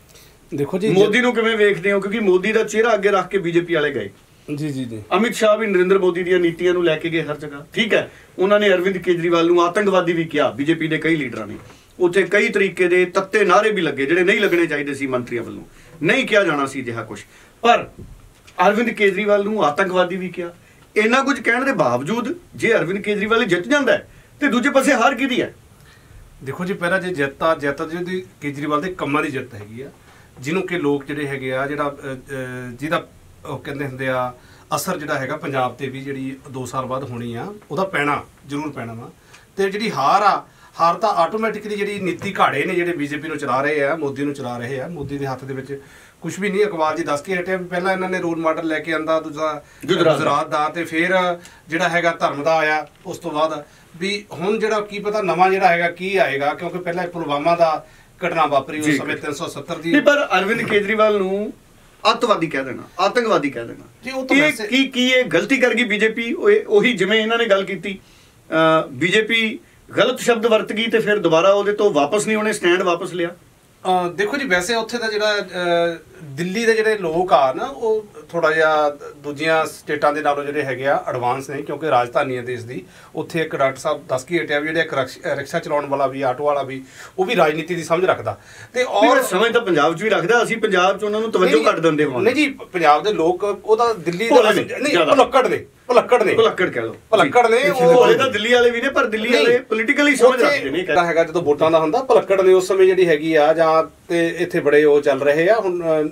ਦੇਖੋ ਜੀ ਮੋਦੀ ਨੂੰ ਕਿਵੇਂ ਵੇਖਦੇ ਹੋ, ਕਿਉਂਕਿ ਮੋਦੀ ਦਾ ਚਿਹਰਾ ਅੱਗੇ ਰੱਖ ਕੇ ਬੀਜੇਪੀ ਵਾਲੇ ਗਏ। ਜੀ ਜੀ ਜੀ ਅਮਿਤ ਸ਼ਾਹ ਵੀ ਨਰਿੰਦਰ ਮੋਦੀ ਦੀਆਂ ਨੀਤੀਆਂ ਨੂੰ ਲੈ ਕੇ ਗਏ ਹਰ ਜਗ੍ਹਾ, ਠੀਕ ਹੈ। ਉਹਨਾਂ ਨੇ ਅਰਵਿੰਦ ਕੇਜਰੀਵਾਲ ਨੂੰ ਆਤੰਕਵਾਦੀ ਵੀ ਕਿਹਾ, ਬੀਜੇਪੀ ਦੇ ਕਈ ਲੀਡਰਾਂ ਨੇ। ਉੱਥੇ ਕਈ ਤਰੀਕੇ ਦੇ ਤੱਤੇ ਨਾਅਰੇ ਵੀ ਲੱਗੇ ਜਿਹੜੇ ਨਹੀਂ ਲੱਗਣੇ ਚਾਹੀਦੇ ਸੀ ਮੰਤਰੀਆਂ ਵੱਲੋਂ, ਨਹੀਂ ਕਿਹਾ ਜਾਣਾ ਸੀ ਜਿਹਾ ਕੁਝ, ਪਰ ਅਰਵਿੰਦ ਕੇਜਰੀਵਾਲ ਨੂੰ ਆਤੰਕਵਾਦੀ ਵੀ ਕਿਹਾ। ਇੰਨਾ ਕੁਝ ਕਹਿਣ ਦੇ ਬਾਵਜੂਦ ਜੇ ਅਰਵਿੰਦ ਕੇਜਰੀਵਾਲ ਜਿੱਤ ਜਾਂਦਾ ਹੈ ਤੇ ਦੂਜੇ ਪਾਸੇ ਹਾਰ ਕਿਹਦੀ ਹੈ? ਦੇਖੋ ਜੀ ਪਹਿਲਾਂ ਜੇ ਜਿੱਤ ਆ ਜਿੱਤ ਜਿਹਦੀ ਕੇਜਰੀਵਾਲ ਦੇ ਕੰਮਾਂ ਦੀ ਜਿੱਤ ਹੈਗੀ ਆ, ਜਿਹਨੂੰ ਕਿ ਲੋਕ ਜਿਹੜੇ ਹੈਗੇ ਆ ਜਿਹੜਾ ਜਿਹਦਾ ਉਹ ਕਹਿੰਦੇ ਹੁੰਦੇ ਆ ਅਸਰ ਜਿਹੜਾ ਹੈਗਾ ਪੰਜਾਬ ਤੇ ਵੀ ਜਿਹੜੀ ਦੋ ਸਾਲ ਬਾਅਦ ਹੋਣੀ ਆ ਉਹਦਾ ਪੈਣਾ ਜ਼ਰੂਰ ਪੈਣਾ ਵਾ। ਤੇ ਜਿਹੜੀ ਹਾਰ ਆ ਹਾਰ ਤਾਂ ਆਟੋਮੈਟਿਕਲੀ ਜਿਹੜੀ ਨੀਤੀ ਘਾੜੇ ਨੇ ਜਿਹੜੇ ਬੀਜੇਪੀ ਨੂੰ ਚਲਾ ਰਹੇ ਆ, ਮੋਦੀ ਨੂੰ ਚਲਾ ਰਹੇ ਆ। ਮੋਦੀ ਦੇ ਹੱਥ ਦੇ ਵਿੱਚ ਕੁਝ ਵੀ ਨਹੀਂ। ਅਖਬਾਰ ਜੀ ਦੱਸ ਕੇ ਹਟਿਆ ਵੀ ਪਹਿਲਾਂ ਇਹਨਾਂ ਨੇ ਰੋਲ ਮਾਡਲ ਲੈ ਕੇ ਆਂਦਾ ਦੂਜਾ ਗੁਜਰਾਤ ਦਾ, ਤੇ ਫਿਰ ਜਿਹੜਾ ਹੈਗਾ ਧਰਮ ਦਾ ਆਇਆ ਉਸ ਤੋਂ ਬਾਅਦ ਵੀ ਹੁਣ ਜਿਹੜਾ ਕੀ ਪਤਾ ਨਵਾਂ ਜਿਹੜਾ ਹੈਗਾ ਕੀ ਆਏਗਾ, ਕਿਉਂਕਿ ਪਹਿਲਾਂ ਪੁਲਵਾਮਾ ਦਾ ਘਟਨਾ ਵਾਪਰੀ ਉਸ ਸਮੇਂ ਤਿੰਨ ਸੌ ਸੱਤਰ ਦੀ। ਪਰ ਅਰਵਿੰਦ ਕੇਜਰੀਵਾਲ ਨੂੰ ਅੱਤਵਾਦੀ ਕਹਿ ਦੇਣਾ, ਆਤੰਕਵਾਦੀ ਕਹਿ ਦੇਣਾ ਜੀ, ਉਹ ਤਾਂ ਇਹ ਕੀ ਕੀ ਇਹ ਗਲਤੀ ਕਰ ਗਈ ਬੀਜੇਪੀ? ਉਹੀ ਜਿਵੇਂ ਇਹਨਾਂ ਨੇ ਗੱਲ ਕੀਤੀ, ਬੀਜੇਪੀ ਗਲਤ ਸ਼ਬਦ ਵਰਤ ਗਈ ਤੇ ਫਿਰ ਦੁਬਾਰਾ ਉਹਦੇ ਤੋਂ ਵਾਪਸ ਨਹੀਂ ਉਹਨੇ ਸਟੈਂਡ ਵਾਪਸ ਲਿਆ। ਦੇਖੋ ਜੀ ਵੈਸੇ ਉੱਥੇ ਦਾ ਜਿਹੜਾ ਦਿੱਲੀ ਦੇ ਜਿਹੜੇ ਲੋਕ ਆ ਨਾ ਉਹ ਥੋੜਾ ਜਿਹਾ ਦੂਜੀਆਂ ਸਟੇਟਾਂ ਦੇ ਨਾਲੋਂ ਜਿਹੜੇ ਹੈਗੇ ਆ ਐਡਵਾਂਸ ਨੇ, ਕਿਉਂਕਿ ਰਾਜਧਾਨੀ ਹੈ ਦੇਸ਼ ਦੀ। ਉੱਥੇ ਇੱਕ ਡਾਕਟਰ ਸਾਹਿਬ ਦੱਸ ਕੇ ਹਟਿਆ ਵੀ ਜਿਹੜੇ ਇੱਕ ਰਿਕਸ਼ਾ ਚਲਾਉਣ ਵਾਲਾ ਵੀ, ਆਟੋ ਵਾਲਾ ਵੀ, ਉਹ ਵੀ ਰਾਜਨੀਤੀ ਦੀ ਸਮਝ ਰੱਖਦਾ। ਤੇ ਔਰ ਸਮਝ ਤਾਂ ਪੰਜਾਬ 'ਚ ਵੀ ਰੱਖਦਾ, ਅਸੀਂ ਪੰਜਾਬ 'ਚ ਉਹਨਾਂ ਨੂੰ ਤਵੱਜੋ ਘੱਟ ਦਿੰਦੇ ਹਾਂ। ਨਹੀਂ ਜੀ, ਪੰਜਾਬ ਦੇ ਲੋਕ ਉਹਦਾ ਦਿੱਲੀ ਦਾ ਨਹੀਂ, ਭੁਲੱਕੜ ਨੇ ਭੁਲੱਕੜ ਨੇ ਭੁਲੱਕੜ ਕਹਿ ਲਓ, ਭੁਲੱਕੜ ਨੇ। ਉਹ ਤਾਂ ਦਿੱਲੀ ਵਾਲੇ ਵੀ ਨੇ, ਪਰ ਦਿੱਲੀ ਵਾਲੇ ਪੋਲੀਟੀਕਲੀ ਸਮਝ ਰੱਖਦੇ ਨੇ। ਕਿਹੜਾ ਹੈਗਾ ਜਦੋਂ ਵੋਟਾਂ ਦਾ ਹੁੰਦਾ ਭੁਲੱਕੜ ਨੇ ਉਸ ਸਮੇਂ ਜਿਹੜੀ ਹੈਗੀ ਆ, ਜਾਂ ਤੇ ਇੱਥੇ ਬੜੇ ਉਹ ਚੱਲ ਰਹੇ ਆ ਹੁਣ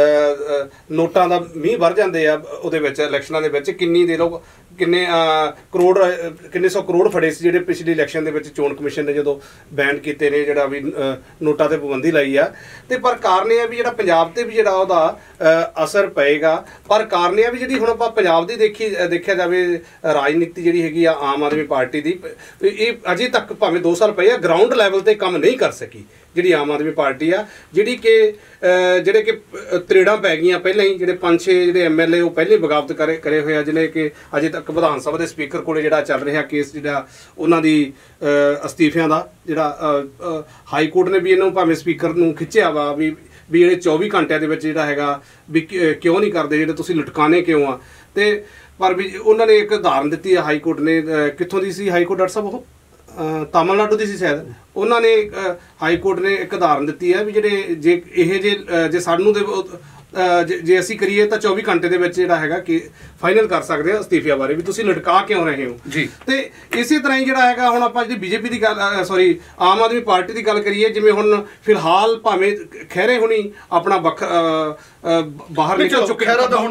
ਨੋਟਾਂ ਦਾ ਮੀਂਹ ਵਰ ਜਾਂਦੇ ਆ ਉਹਦੇ ਵਿੱਚ ਇਲੈਕਸ਼ਨਾਂ ਦੇ ਵਿੱਚ। ਕਿੰਨੀ ਦੇ ਲੋਕ ਕਿੰਨੇ ਕਰੋੜ ਕਿੰਨੇ ਸੌ ਕਰੋੜ ਫੜੇ ਸੀ ਜਿਹੜੇ ਪਿਛਲੀ ਇਲੈਕਸ਼ਨ ਦੇ ਵਿੱਚ ਚੋਣ ਕਮਿਸ਼ਨ ਨੇ ਜਦੋਂ ਬੈਨ ਕੀਤੇ ਨੇ, ਜਿਹੜਾ ਵੀ ਨੋਟਾਂ ਤੇ ਪਾਬੰਦੀ ਲਾਈ ਆ। ਤੇ ਪਰ ਕਾਰਨ ਇਹ ਆ ਵੀ ਜਿਹੜਾ ਪੰਜਾਬ ਤੇ ਵੀ ਜਿਹੜਾ ਉਹਦਾ ਅਸਰ ਪਏਗਾ। ਪਰ ਕਾਰਨ ਇਹ ਆ ਵੀ ਜਿਹੜੀ ਹੁਣ ਆਪਾਂ ਪੰਜਾਬ ਦੀ ਦੇਖੀ ਦੇਖਿਆ ਜਾਵੇ ਰਾਜਨੀਤੀ ਜਿਹੜੀ ਹੈਗੀ ਆ ਆਮ ਆਦਮੀ ਪਾਰਟੀ ਦੀ, ਇਹ ਅਜੇ ਤੱਕ ਭਾਵੇਂ ਦੋ ਸਾਲ ਪਏ ਆ ਗਰਾਊਂਡ ਲੈਵਲ ਤੇ ਕੰਮ ਨਹੀਂ ਕਰ ਸਕੀ ਜਿਹੜੀ ਆਮ ਆਦਮੀ ਪਾਰਟੀ ਆ, ਜਿਹੜੀ ਕਿ ਜਿਹੜੇ ਕਿ ਤਰੇੜਾਂ ਪੈ ਗਈਆਂ ਪਹਿਲਾਂ ਹੀ। ਜਿਹੜੇ ਪੰਜ ਛੇ ਜਿਹੜੇ ਐਮ ਐਲ ਏ ਉਹ ਪਹਿਲੇ ਬਗਾਵਤ ਕਰੇ ਕਰੇ ਹੋਏ ਆ, ਜਿਹਨੇ ਕਿ ਅਜੇ ਤੱਕ ਵਿਧਾਨ ਸਭਾ ਦੇ ਸਪੀਕਰ ਕੋਲੇ ਜਿਹੜਾ ਚੱਲ ਰਿਹਾ ਕੇਸ ਜਿਹੜਾ ਉਹਨਾਂ ਦੀ ਅਸਤੀਫਿਆਂ ਦਾ, ਜਿਹੜਾ ਹਾਈ ਕੋਰਟ ਨੇ ਵੀ ਇਹਨੂੰ ਭਾਵੇਂ ਸਪੀਕਰ ਨੂੰ ਖਿੱਚਿਆ ਵਾ ਵੀ ਵੀ ਜਿਹੜੇ ਚੌਵੀ ਘੰਟਿਆਂ ਦੇ ਵਿੱਚ ਜਿਹੜਾ ਹੈਗਾ ਵੀ ਕਿਉਂ ਨਹੀਂ ਕਰਦੇ, ਜਿਹੜੇ ਤੁਸੀਂ ਲਟਕਾਣੇ ਕਿਉਂ ਆ। ਤੇ ਪਰ ਵੀ ਉਹਨਾਂ ਨੇ ਇੱਕ ਉਦਾਹਰਨ ਦਿੱਤੀ ਹੈ ਹਾਈ ਕੋਰਟ ਨੇ, ਕਿੱਥੋਂ ਦੀ ਸੀ ਹਾਈ ਕੋਰਟ ਡਾਕਟਰ ਸਾਹਿਬ? ਉਹ ਤਾਮਿਲਨਾਡੂ ਦੀ ਸੀ ਸ਼ਾਇਦ। ਉਹਨਾਂ ਨੇ ਹਾਈ ਕੋਰਟ ਨੇ ਇੱਕ ਉਦਾਹਰਨ ਦਿੱਤੀ ਹੈ ਵੀ ਜਿਹੜੇ ਜੇ ਇਹ ਜੇ ਜੇ ਸਾਨੂੰ ਦੇ ਜੇ ਅਸੀਂ ਕਰੀਏ ਤਾਂ ਚੌਵੀ ਘੰਟੇ ਦੇ ਵਿੱਚ ਜਿਹੜਾ ਹੈਗਾ ਕਿ ਫਾਈਨਲ ਕਰ ਸਕਦੇ ਆ ਅਸਤੀਫਿਆਂ ਬਾਰੇ, ਵੀ ਤੁਸੀਂ ਲਟਕਾ ਕਿਉਂ ਰਹੇ ਹੋ ਜੀ। ਤੇ ਇਸੇ ਤਰ੍ਹਾਂ ਹੀ ਜਿਹੜਾ ਹੈਗਾ ਹੁਣ ਆਪਾਂ ਜਿਹੜੀ ਬੀਜੇਪੀ ਦੀ ਗੱਲ ਸੌਰੀ ਆਮ ਆਦਮੀ ਪਾਰਟੀ ਦੀ ਗੱਲ ਕਰੀਏ, ਜਿਵੇਂ ਹੁਣ ਫਿਲਹਾਲ ਭਾਵੇਂ ਖਹਿਰੇ ਹੁਣੀ ਆਪਣਾ ਵੱਖ ਬਾਹਰ ਨਿਕਲ ਚੁੱਕੇ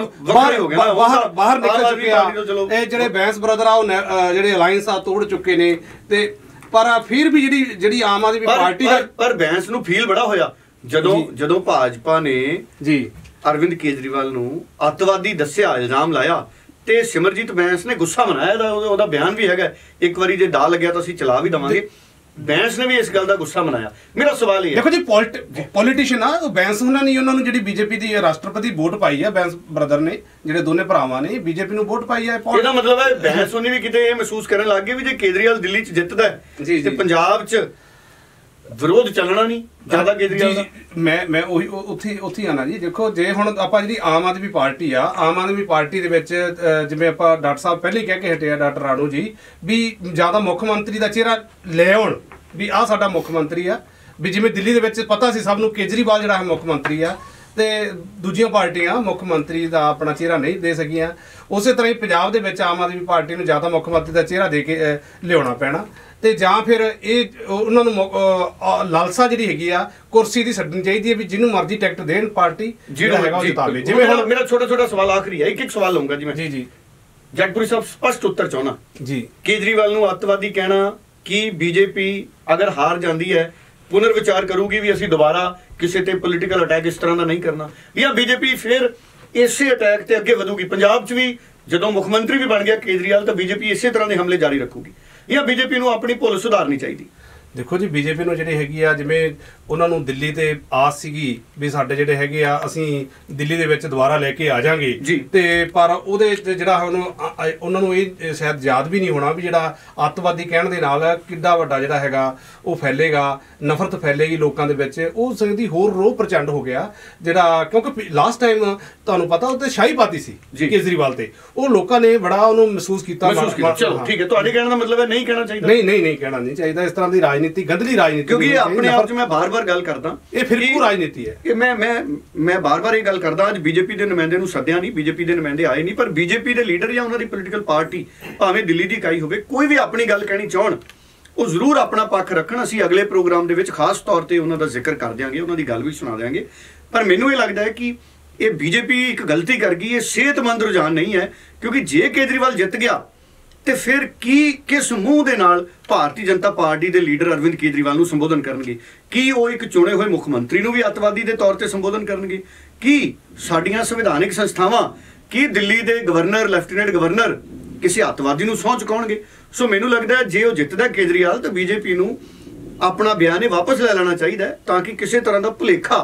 ਬਾਹਰ ਬਾਹਰ ਨਿਕਲ ਚੁੱਕੇ ਆ, ਇਹ ਜਿਹੜੇ ਬੈਂਸ ਬ੍ਰਦਰ ਆ ਉਹ ਜਿਹੜੇ ਅਲਾਈਅੰਸ ਆ ਤੋੜ ਚੁੱਕੇ ਨੇ। ਤੇ ਪਰ ਫਿਰ ਵੀ ਜਿਹੜੀ ਜਿਹੜੀ ਆਮ ਆਦਮੀ ਪਾਰਟੀ ਪਰ ਬੈਂਸ ਨੂੰ ਫੀਲ ਬੜਾ ਹੋਇਆ ਜਦੋਂ ਜਦੋਂ ਭਾਜਪਾ ਨੇ ਜੀ ਅਰਵਿੰਦ ਕੇਜਰੀਵਾਲ ਨੂੰ ਅੱਤਵਾਦੀ ਦੱਸਿਆ, ਇਲਜ਼ਾਮ ਲਾਇਆ, ਤੇ ਸਿਮਰਜੀਤ ਬੈਂਸ ਨੇ ਗੁੱਸਾ ਮਨਾਇਆ। ਉਹਦਾ ਬਿਆਨ ਵੀ ਹੈਗਾ, ਇੱਕ ਵਾਰੀ ਜੇ ਦਾਅ ਲੱਗਿਆ ਤਾਂ ਅਸੀਂ ਚਲਾ ਵੀ ਦੇਵਾਂਗੇ। ਬੈਂਸ ਨੇ ਵੀ ਇਸ ਗੱਲ ਦਾ ਗੁੱਸਾ ਮਨਾਇਆ। ਮੇਰਾ ਸਵਾਲ ਇਹ ਹੈ, ਦੇਖੋ ਜੀ ਪੋਲੀਟੀਸ਼ੀਅਨ ਆ ਉਹ ਬੈਂਸ ਉਹਨਾਂ ਨੇ ਉਹਨਾਂ ਨੂੰ ਜਿਹੜੀ ਬੀਜੇਪੀ ਦੀ ਰਾਸ਼ਟਰਪਤੀ ਵੋਟ ਪਾਈ ਆ, ਬੈਂਸ ਬ੍ਰਦਰ ਨੇ ਜਿਹੜੇ ਦੋਨੇ ਭਰਾਵਾਂ ਨੇ ਬੀਜੇਪੀ ਨੂੰ ਵੋਟ ਪਾਈ ਆ। ਇਹਦਾ ਮਤਲਬ ਹੈ ਬੈਂਸ ਉਹਨੇ ਵੀ ਕਿਤੇ ਇਹ ਮਹਿਸੂਸ ਕਰਨ ਲੱਗ ਗਏ ਵੀ ਜੇ ਕੇਜਰੀਵਾਲ ਦਿੱਲੀ 'ਚ ਜਿੱਤਦਾ ਤੇ ਪੰਜਾਬ 'ਚ ਵਿਰੋਧ ਚੱਲਣਾ ਨਹੀਂ ਜ਼ਿਆਦਾ ਕੇਜਰੀਵਾਲ ਦਾ। ਮੈਂ ਮੈਂ ਉਹੀ ਉੱਥੇ ਉੱਥੇ ਆਣਾ ਜੀ। ਦੇਖੋ ਜੇ ਹੁਣ ਆਪਾਂ ਜਿਹੜੀ ਆਮ ਆਦਮੀ ਪਾਰਟੀ ਆ, ਆਮ ਆਦਮੀ ਪਾਰਟੀ ਦੇ ਵਿੱਚ ਜਿਵੇਂ ਆਪਾਂ ਡਾਕਟਰ ਸਾਹਿਬ ਪਹਿਲੇ ਕਹਿ ਕੇ ਹਟੇ ਆ, ਡਾਕਟਰ ਰਾਣੂ ਜੀ, ਵੀ ਜ਼ਿਆਦਾ ਮੁੱਖ ਮੰਤਰੀ ਦਾ ਚਿਹਰਾ ਲੈ ਆਉਣ ਵੀ ਆਹ ਸਾਡਾ ਮੁੱਖ ਮੰਤਰੀ ਆ। ਵੀ ਜਿਵੇਂ ਦਿੱਲੀ ਦੇ ਵਿੱਚ ਪਤਾ ਸੀ ਸਭ ਨੂੰ ਕੇਜਰੀਵਾਲ ਜਿਹੜਾ ਹੈ ਮੁੱਖ ਮੰਤਰੀ ਆ, ਤੇ ਦੂਜੀਆਂ ਪਾਰਟੀਆਂ ਮੁੱਖ ਮੰਤਰੀ ਦਾ ਆਪਣਾ ਚਿਹਰਾ ਨਹੀਂ ਦੇ ਸਕੀਆਂ। ਉਸੇ ਤਰ੍ਹਾਂ ਹੀ ਪੰਜਾਬ ਦੇ ਵਿੱਚ ਆਮ ਆਦਮੀ ਪਾਰਟੀ ਨੂੰ ਜ਼ਿਆਦਾ ਮੁੱਖ ਮੰਤਰੀ ਦਾ ਚਿਹਰਾ ਦੇ ਕੇ ਲਿਆਉਣਾ ਪੈਣਾ, ਤੇ ਜਾਂ ਫਿਰ ਇਹ ਉਹਨਾਂ ਨੂੰ ਲਾਲਸਾ ਜਿਹੜੀ ਹੈਗੀ ਆ ਕੁਰਸੀ ਦੀ ਛੱਡਣੀ ਚਾਹੀਦੀ ਹੈ ਵੀ ਜਿਹਨੂੰ ਮਰਜ਼ੀ ਟਿਕਟ ਦੇਣ ਪਾਰਟੀ ਜਿਹੜਾ ਹੈਗਾ ਉਹ ਜਿਤਾ ਲੇ। ਜਿਵੇਂ ਹੁਣ ਮੇਰਾ ਛੋਟਾ ਛੋਟਾ ਸਵਾਲ ਆਖਰੀ ਹੈ, ਇੱਕ ਇੱਕ ਸਵਾਲ ਲਊਂਗਾ ਜਿਵੇਂ ਜੀ ਜੀ ਜਗਪੁਰੀ ਸਾਹਿਬ ਸਪਸ਼ਟ ਉੱਤਰ ਚਾਹੁੰਦਾ ਜੀ। ਕੇਜਰੀਵਾਲ ਨੂੰ ਅੱਤਵਾਦੀ ਕਹਿਣਾ ਕਿ ਬੀਜੇਪੀ ਅਗਰ ਹਾਰ ਜਾਂਦੀ ਹੈ ਪੁਨਰ ਵਿਚਾਰ ਕਰੂਗੀ ਵੀ ਅਸੀਂ ਦੁਬਾਰਾ ਕਿਸੇ ਤੇ ਪੋਲੀਟੀਕਲ ਅਟੈਕ ਇਸ ਤਰ੍ਹਾਂ ਦਾ ਨਹੀਂ ਕਰਨਾ, ਜਾਂ ਬੀਜੇਪੀ ਫਿਰ ਇਸੇ ਅਟੈਕ ਤੇ ਅੱਗੇ ਵਧੂਗੀ? ਪੰਜਾਬ 'ਚ ਵੀ ਜਦੋਂ ਮੁੱਖ ਮੰਤਰੀ ਵੀ ਬਣ ਗਿਆ ਕੇਜਰੀਵਾਲ ਤਾਂ ਬੀਜੇਪੀ ਇਸੇ ਤਰ੍ਹਾਂ ਦੇ ਹਮਲੇ ਜਾਰੀ ਰੱਖੂਗੀ, ਜਾਂ ਬੀਜੇਪੀ ਨੂੰ ਆਪਣੀ ਭੁੱਲ ਸੁਧਾਰਨੀ ਚਾਹੀਦੀ? ਦੇਖੋ ਜੀ ਬੀਜੇਪੀ ਨੂੰ ਜਿਹੜੀ ਹੈਗੀ ਆ ਜਿਵੇਂ ਉਹਨਾਂ ਨੂੰ ਦਿੱਲੀ ਤੇ ਆਸ ਸੀਗੀ ਵੀ ਸਾਡੇ ਜਿਹੜੇ ਹੈਗੇ ਆ ਅਸੀਂ ਦਿੱਲੀ ਦੇ ਵਿੱਚ ਦੁਬਾਰਾ ਲੈ ਕੇ ਆ ਜਾਾਂਗੇ ਤੇ ਪਰ ਉਹਦੇ ਤੇ ਜਿਹੜਾ ਹੁਣ ਉਹਨਾਂ ਨੂੰ ਇਹ ਸ਼ਾਇਦ ਯਾਦ ਵੀ ਨਹੀਂ ਹੋਣਾ ਵੀ ਜਿਹੜਾ ਅੱਤਵਾਦੀ ਕਹਿਣ ਦੇ ਨਾਲ ਕਿੱਡਾ ਵੱਡਾ ਜਿਹੜਾ ਹੈਗਾ ਉਹ ਫੈਲੇਗਾ, ਨਫ਼ਰਤ ਫੈਲੇਗੀ ਲੋਕਾਂ ਦੇ ਵਿੱਚ। ਉਹ ਸੰਗਤੀ ਹੋਰ ਰੋਹ ਪ੍ਰਚੰਡ ਹੋ ਗਿਆ ਜਿਹੜਾ, ਕਿਉਂਕਿ ਲਾਸਟ ਟਾਈਮ ਤੁਹਾਨੂੰ ਪਤਾ ਉਹ ਤੇ ਸ਼ਾਹੀ ਪਾਤੀ ਸੀ ਕੇਜਰੀਵਾਲ ਤੇ, ਉਹ ਲੋਕਾਂ ਨੇ ਬੜਾ ਉਹਨੂੰ ਮਹਿਸੂਸ ਕੀਤਾ। ਚਲੋ ਠੀਕ ਹੈ, ਤੁਹਾਡੇ ਕਹਿਣ ਦਾ ਮਤਲਬ ਹੈ ਨਹੀਂ ਕਹਿਣਾ ਚਾਹੀਦਾ। ਨਹੀਂ ਨਹੀਂ ਨਹੀਂ ਕਹਿਣਾ ਨਹੀਂ ਚਾਹੀਦਾ ਇਸ ਤਰ੍ਹਾਂ ਦੀ ਰਾਜਨੀਤੀ, ਗੰਦਲੀ ਰਾਜਨੀਤੀ, ਕਿਉਂਕਿ ਆਪਣੇ ਆਪ 'ਚ ਮੈਂ ਬਾਰ-ਬਾਰ ਗੱਲ ਕਰਦਾ ਇਹ ਫਿਰਕੂ ਰਾਜਨੀਤੀ ਹੈ। ਕਿ ਮੈਂ ਮੈਂ ਮੈਂ ਬਾਰ-ਬਾਰ ਇਹ ਗੱਲ ਕਰਦਾ, ਅੱਜ ਬੀਜੇਪੀ ਦੇ ਨੁਮਾਇੰਦੇ ਨੂੰ ਸੱਦਿਆ ਨਹੀਂ, ਬੀਜੇਪੀ ਦੇ ਨੁਮਾਇੰਦੇ ਆਏ ਨਹੀਂ, ਪਰ ਬੀਜੇਪੀ ਦੇ ਲੀਡਰ ਜਾਂ ਉਹਨਾਂ ਦੀ ਪੋਲੀਟੀਕਲ ਪਾਰਟੀ ਭਾਵੇਂ ਦਿੱਲੀ ਦੀ ਇਕਾਈ ਹੋਵੇ, ਕੋਈ ਵੀ ਆਪਣੀ ਗੱਲ ਕਹਿਣੀ ਚਾਹਣ ਉਹ ਜ਼ਰੂਰ ਆਪਣਾ ਪੱਖ ਰੱਖਣ। ਅਸੀਂ ਅਗਲੇ ਪ੍ਰੋਗਰਾਮ ਦੇ ਵਿੱਚ ਖਾਸ ਤੌਰ ਤੇ ਉਹਨਾਂ ਦਾ ਜ਼ਿਕਰ ਕਰ ਦਿਆਂਗੇ, ਉਹਨਾਂ ਦੀ ਗੱਲ ਵੀ ਸੁਣਾ ਦਿਆਂਗੇ। ਪਰ ਮੈਨੂੰ ਇਹ ਲੱਗਦਾ ਹੈ ਕਿ ਇਹ ਬੀਜੇਪੀ ਇੱਕ ਗਲਤੀ ਕਰ ਗਈ, ਇਹ ਸਿਹਤਮੰਦ ਰੁਝਾਨ ਨਹੀਂ ਹੈ, ਕਿਉਂਕਿ ਜੇ ਕੇਜਰੀਵਾਲ ਜਿੱਤ ਗਿਆ ਤੇ ਫਿਰ ਕੀ ਕਿਸ ਮੂੰਹ ਦੇ ਨਾਲ ਭਾਰਤੀ ਜਨਤਾ ਪਾਰਟੀ ਦੇ ਲੀਡਰ ਅਰਵਿੰਦ ਕੇਜਰੀਵਾਲ ਨੂੰ ਸੰਬੋਧਨ ਕਰਨਗੇ? ਕੀ ਉਹ ਇੱਕ ਚੁਣੇ ਹੋਏ ਮੁੱਖ ਮੰਤਰੀ ਨੂੰ ਵੀ ਅੱਤਵਾਦੀ ਦੇ ਤੌਰ ਤੇ ਸੰਬੋਧਨ ਕਰਨਗੇ? ਕੀ ਸਾਡੀਆਂ ਸੰਵਿਧਾਨਿਕ ਸੰਸਥਾਵਾਂ, ਕੀ ਦਿੱਲੀ ਦੇ ਗਵਰਨਰ, ਲੈਫਟੀਨੈਂਟ ਗਵਰਨਰ ਕਿਸੇ ਅੱਤਵਾਦੀ ਨੂੰ ਸਹੁੰ ਚੁਕਾਉਣਗੇ? ਸੋ ਮੈਨੂੰ ਲੱਗਦਾ ਜੇ ਉਹ ਜਿੱਤਦਾ ਕੇਜਰੀਵਾਲ ਤਾਂ ਬੀਜੇਪੀ ਨੂੰ ਆਪਣਾ ਬਿਆਨ ਇਹ ਵਾਪਸ ਲੈ ਲੈਣਾ ਚਾਹੀਦਾ, ਤਾਂ ਕਿ ਕਿਸੇ ਤਰ੍ਹਾਂ ਦਾ ਭੁਲੇਖਾ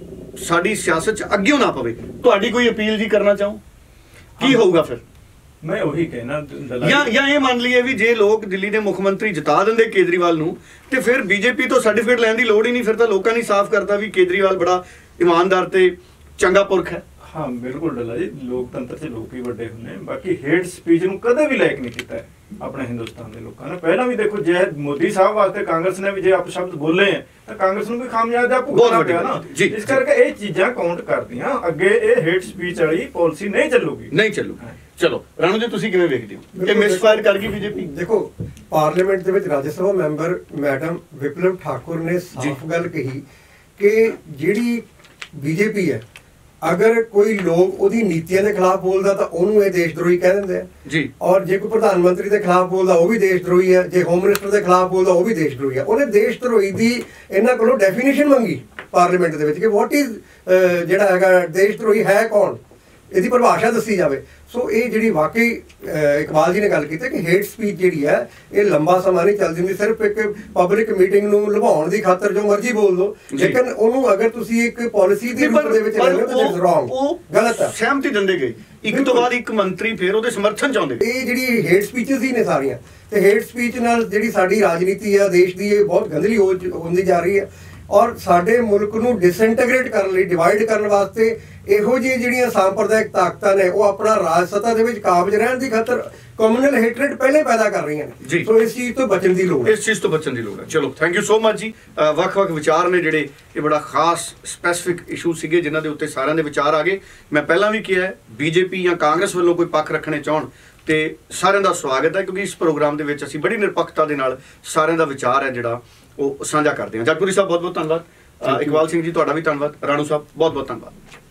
ਸਾਡੀ ਸਿਆਸਤ 'ਚ ਅੱਗੇ ਨਾ ਪਵੇ। ਤੁਹਾਡੀ ਕੋਈ ਅਪੀਲ ਜੀ ਕਰਨਾ ਚਾਹੋ, ਕੀ ਹੋਊਗਾ ਫਿਰ? ਮੈਂ ਉਹੀ ਕਹਿਣਾ ਜਾਂ ਜਾਂ ਇਹ ਮੰਨ ਲਈਏ ਵੀ ਜੇ ਲੋਕ ਦਿੱਲੀ ਦੇ ਮੁੱਖ ਮੰਤਰੀ ਜਿਤਾ ਦਿੰਦੇ ਕੇਜਰੀਵਾਲ ਨੂੰ ਤੇ ਫਿਰ ਬੀਜੇਪੀ ਤੋਂ ਸਰਟੀਫਿਕੇਟ ਲੈਣ ਦੀ ਲੋੜ ਹੀ ਨਹੀਂ, ਫਿਰ ਤਾਂ ਲੋਕਾਂ ਨੇ ਸਾਫ਼ ਕਰਤਾ ਵੀ ਕੇਜਰੀਵਾਲ ਬੜਾ ਇਮਾਨਦਾਰ ਤੇ ਚੰਗਾ ਪੁਰਖ ਹੈ। ਹਾਂ ਬਿਲਕੁਲ ਡੱਲਾ ਜੀ, ਲੋਕਤੰਤਰ 'ਚ ਲੋਕ ਹੀ ਵੱਡੇ ਹੁੰਦੇ। ਬਾਕੀ ਹੇਟ ਸਪੀਚ ਨੂੰ ਕਦੇ ਵੀ ਲਾਇਕ ਨਹੀਂ ਕੀਤਾ ਆਪਣੇ ਹਿੰਦੁਸਤਾਨ ਦੇ ਲੋਕਾਂ ਨੇ। ਪਹਿਲਾਂ ਵੀ ਦੇਖੋ, ਜੇ ਮੋਦੀ ਸਾਹਿਬ ਵਾਸਤੇ ਕਾਂਗਰਸ ਨੇ ਵੀ ਜੇ ਆਪ ਸ਼ਬਦ ਬੋਲੇ ਹੈ ਤਾਂ ਕਾਂਗਰਸ ਨੂੰ ਵੀ ਖਾਮਿਆਜ਼ਾ ਭੁਗਤਣਾ ਪਿਆ ਨਾ। ਇਸ ਕਰਕੇ ਇਹ ਚੀਜ਼ਾਂ ਕਾਊਂਟ ਕਰਦੀਆਂ, ਅੱਗੇ ਇਹ ਹੇਟ ਸਪੀਚ ਵਾਲੀ ਪਾਲਿਸੀ ਨਹੀਂ ਚੱਲੂਗੀ, ਨਹੀਂ ਚੱਲੂਗੀ। ਚਲੋ ਰਾਣੂ ਜੀ, ਤੁਸੀਂ ਕਿਵੇਂ ਵੇਖਦੇ ਹੋ ਇਹ ਮਿਸਫਾਇਰ ਕਰ ਗਈ ਬੀਜੇਪੀ? ਦੇਖੋ, ਪਾਰਲੀਮੈਂਟ ਦੇ ਵਿੱਚ ਰਾਜ ਸਭਾ ਮੈਂਬਰ ਮੈਡਮ ਵਿਪਲਵ ਠਾਕੁਰ ਨੇ ਸਾਫ਼ ਗੱਲ ਕਹੀ ਕਿ ਜਿਹੜੀ ਬੀਜੇਪੀ ਹੈ, ਅਗਰ ਕੋਈ ਲੋਕ ਉਹਦੀ ਨੀਤੀਆਂ ਦੇ ਖਿਲਾਫ ਬੋਲਦਾ ਤਾਂ ਉਹਨੂੰ ਇਹ ਦੇਸ਼ ਦਰੋਹੀ ਕਹਿ ਦਿੰਦੇ ਆ ਜੀ, ਔਰ ਜੇ ਕੋਈ ਪ੍ਰਧਾਨ ਮੰਤਰੀ ਦੇ ਖਿਲਾਫ ਬੋਲਦਾ ਉਹ ਵੀ ਦੇਸ਼ ਦਰੋਹੀ ਹੈ, ਜੇ ਹੋਮ ਮਿਨਿਸਟਰ ਦੇ ਖਿਲਾਫ ਬੋਲਦਾ ਉਹ ਵੀ ਦੇਸ਼ ਦਰੋਹੀ ਹੈ। ਉਹਨੇ ਦੇਸ਼ ਦਰੋਹੀ ਦੀ ਇਹਨਾਂ ਕੋਲੋਂ ਡੈਫੀਨੇਸ਼ਨ ਮੰਗੀ ਪਾਰਲੀਮੈਂਟ ਦੇ ਵਿੱਚ ਕਿ ਵਾਟ ਇਜ਼ ਜਿਹੜਾ ਹੈਗਾ ਦੇਸ਼ ਦਰੋਹੀ ਹੈ ਕੌਣ, ਇਹਦੀ ਪਰਿਭਾਸ਼ਾ ਦੱਸੀ ਜਾਵੇ। ਸੋ ਇਹ ਜਿਹੜੀ ਵਾਕਈ ਇਕਬਾਲ ਜੀ ਨੇ ਗੱਲ ਕੀਤੀ ਕਿ ਹੇਟ ਸਪੀਚ ਜਿਹੜੀ ਹੈ ਇਹ ਲੰਬਾ ਸਮਾਂ ਨਹੀਂ ਚੱਲਦੀ ਹੁੰਦੀ, ਸਿਰਫ ਇੱਕ ਪਬਲਿਕ ਮੀਟਿੰਗ ਨੂੰ ਲੁਭਾਉਣ ਦੀ ਖਾਤਰ ਜੋ ਮਰਜ਼ੀ ਬੋਲ ਦੋ, ਲੇਕਿਨ ਉਹਨੂੰ ਅਗਰ ਤੁਸੀਂ ਇੱਕ ਪਾਲਿਸੀ ਦੇ ਰੂਪ ਦੇ ਵਿੱਚ ਲੈਣਾ ਤਾਂ ਇਟਸ ਰੋਂਗ, ਗਲਤ ਹੈ। ਸਹਿਮਤੀ ਦਿੰਦੇ ਗਏ ਇੱਕ ਤੋਂ ਬਾਅਦ ਇੱਕ ਮੰਤਰੀ, ਫਿਰ ਉਹਦੇ ਸਮਰਥਨ ਚਾਹੁੰਦੇ। ਇਹ ਜਿਹੜੀ ਹੇਟ ਸਪੀਚਸ ਹੀ ਨੇ ਸਾਰੀਆਂ, ਤੇ ਹੇਟ ਸਪੀਚ ਨਾਲ ਜਿਹੜੀ ਸਾਡੀ ਰਾਜਨੀਤੀ ਹੈ ਦੇਸ਼ ਦੀ, ਇਹ ਬਹੁਤ ਗੰਦਲੀ ਹੋ ਹੁੰਦੀ ਜਾ ਰਹੀ ਹੈ। ਔਰ ਸਾਡੇ ਮੁਲਕ ਨੂੰ ਡਿਸਇੰਟੀਗ੍ਰੇਟ ਕਰਨ ਲਈ, ਡਿਵਾਈਡ ਕਰਨ ਵਾਸਤੇ ਇਹੋ ਜਿਹੀਆਂ ਜਿਹੜੀਆਂ ਸਾਂਪਰਦਾਇਕ ਤਾਕਤਾਂ ਨੇ ਉਹ ਆਪਣਾ ਰਾਜ ਸੱਤਾ ਦੇ ਵਿੱਚ ਕਾਬਜ ਰਹਿਣ ਦੀ ਖਾਤਰ ਕਮਿਊਨਲ ਹੇਟਰੇਟ ਪਹਿਲੇ ਪੈਦਾ ਕਰ ਰਹੀਆਂ ਨੇ। ਸੋ ਇਸ ਚੀਜ਼ ਤੋਂ ਬਚਣ ਦੀ ਲੋੜ ਹੈ, ਇਸ ਚੀਜ਼ ਤੋਂ ਬਚਣ ਦੀ ਲੋੜ ਹੈ। ਚਲੋ ਥੈਂਕ ਯੂ ਸੋ ਮਚ ਜੀ। ਵੱਖ-ਵੱਖ ਵਿਚਾਰ ਨੇ ਜਿਹੜੇ, ਇਹ ਬੜਾ ਖਾਸ ਸਪੈਸੀਫਿਕ ਇਸ਼ੂ ਸੀਗੇ ਜਿਨ੍ਹਾਂ ਦੇ ਉੱਤੇ ਸਾਰਿਆਂ ਦੇ ਵਿਚਾਰ ਆ ਗਏ। ਮੈਂ ਪਹਿਲਾਂ ਵੀ ਕਿਹਾ ਬੀਜੇਪੀ ਜਾਂ ਕਾਂਗਰਸ ਵੱਲੋਂ ਕੋਈ ਪੱਖ ਰੱਖਣੇ ਚਾਹਣ ਤੇ ਸਾਰਿਆਂ ਦਾ ਸਵਾਗਤ ਹੈ, ਕਿਉਂਕਿ ਇਸ ਪ੍ਰੋਗਰਾਮ ਦੇ ਵਿੱਚ ਅਸੀਂ ਬੜੀ ਨਿਰਪੱਖਤਾ ਦੇ ਨਾਲ ਸਾਰਿਆਂ ਦਾ ਵਿਚਾਰ ਹੈ ਜਿਹੜਾ ਉਹ ਸਾਂਝਾ ਕਰਦੇ ਹਾਂ। ਜਗਪੁਰੀ ਸਾਹਿਬ ਬਹੁਤ ਬਹੁਤ ਧੰਨਵਾਦ, ਇਕਬਾਲ ਸਿੰਘ ਜੀ ਤੁਹਾਡਾ ਵੀ ਧੰਨਵਾਦ, ਰਾਣੂ ਸਾਹਿਬ ਬਹੁਤ ਬਹੁਤ ਧੰਨਵਾਦ।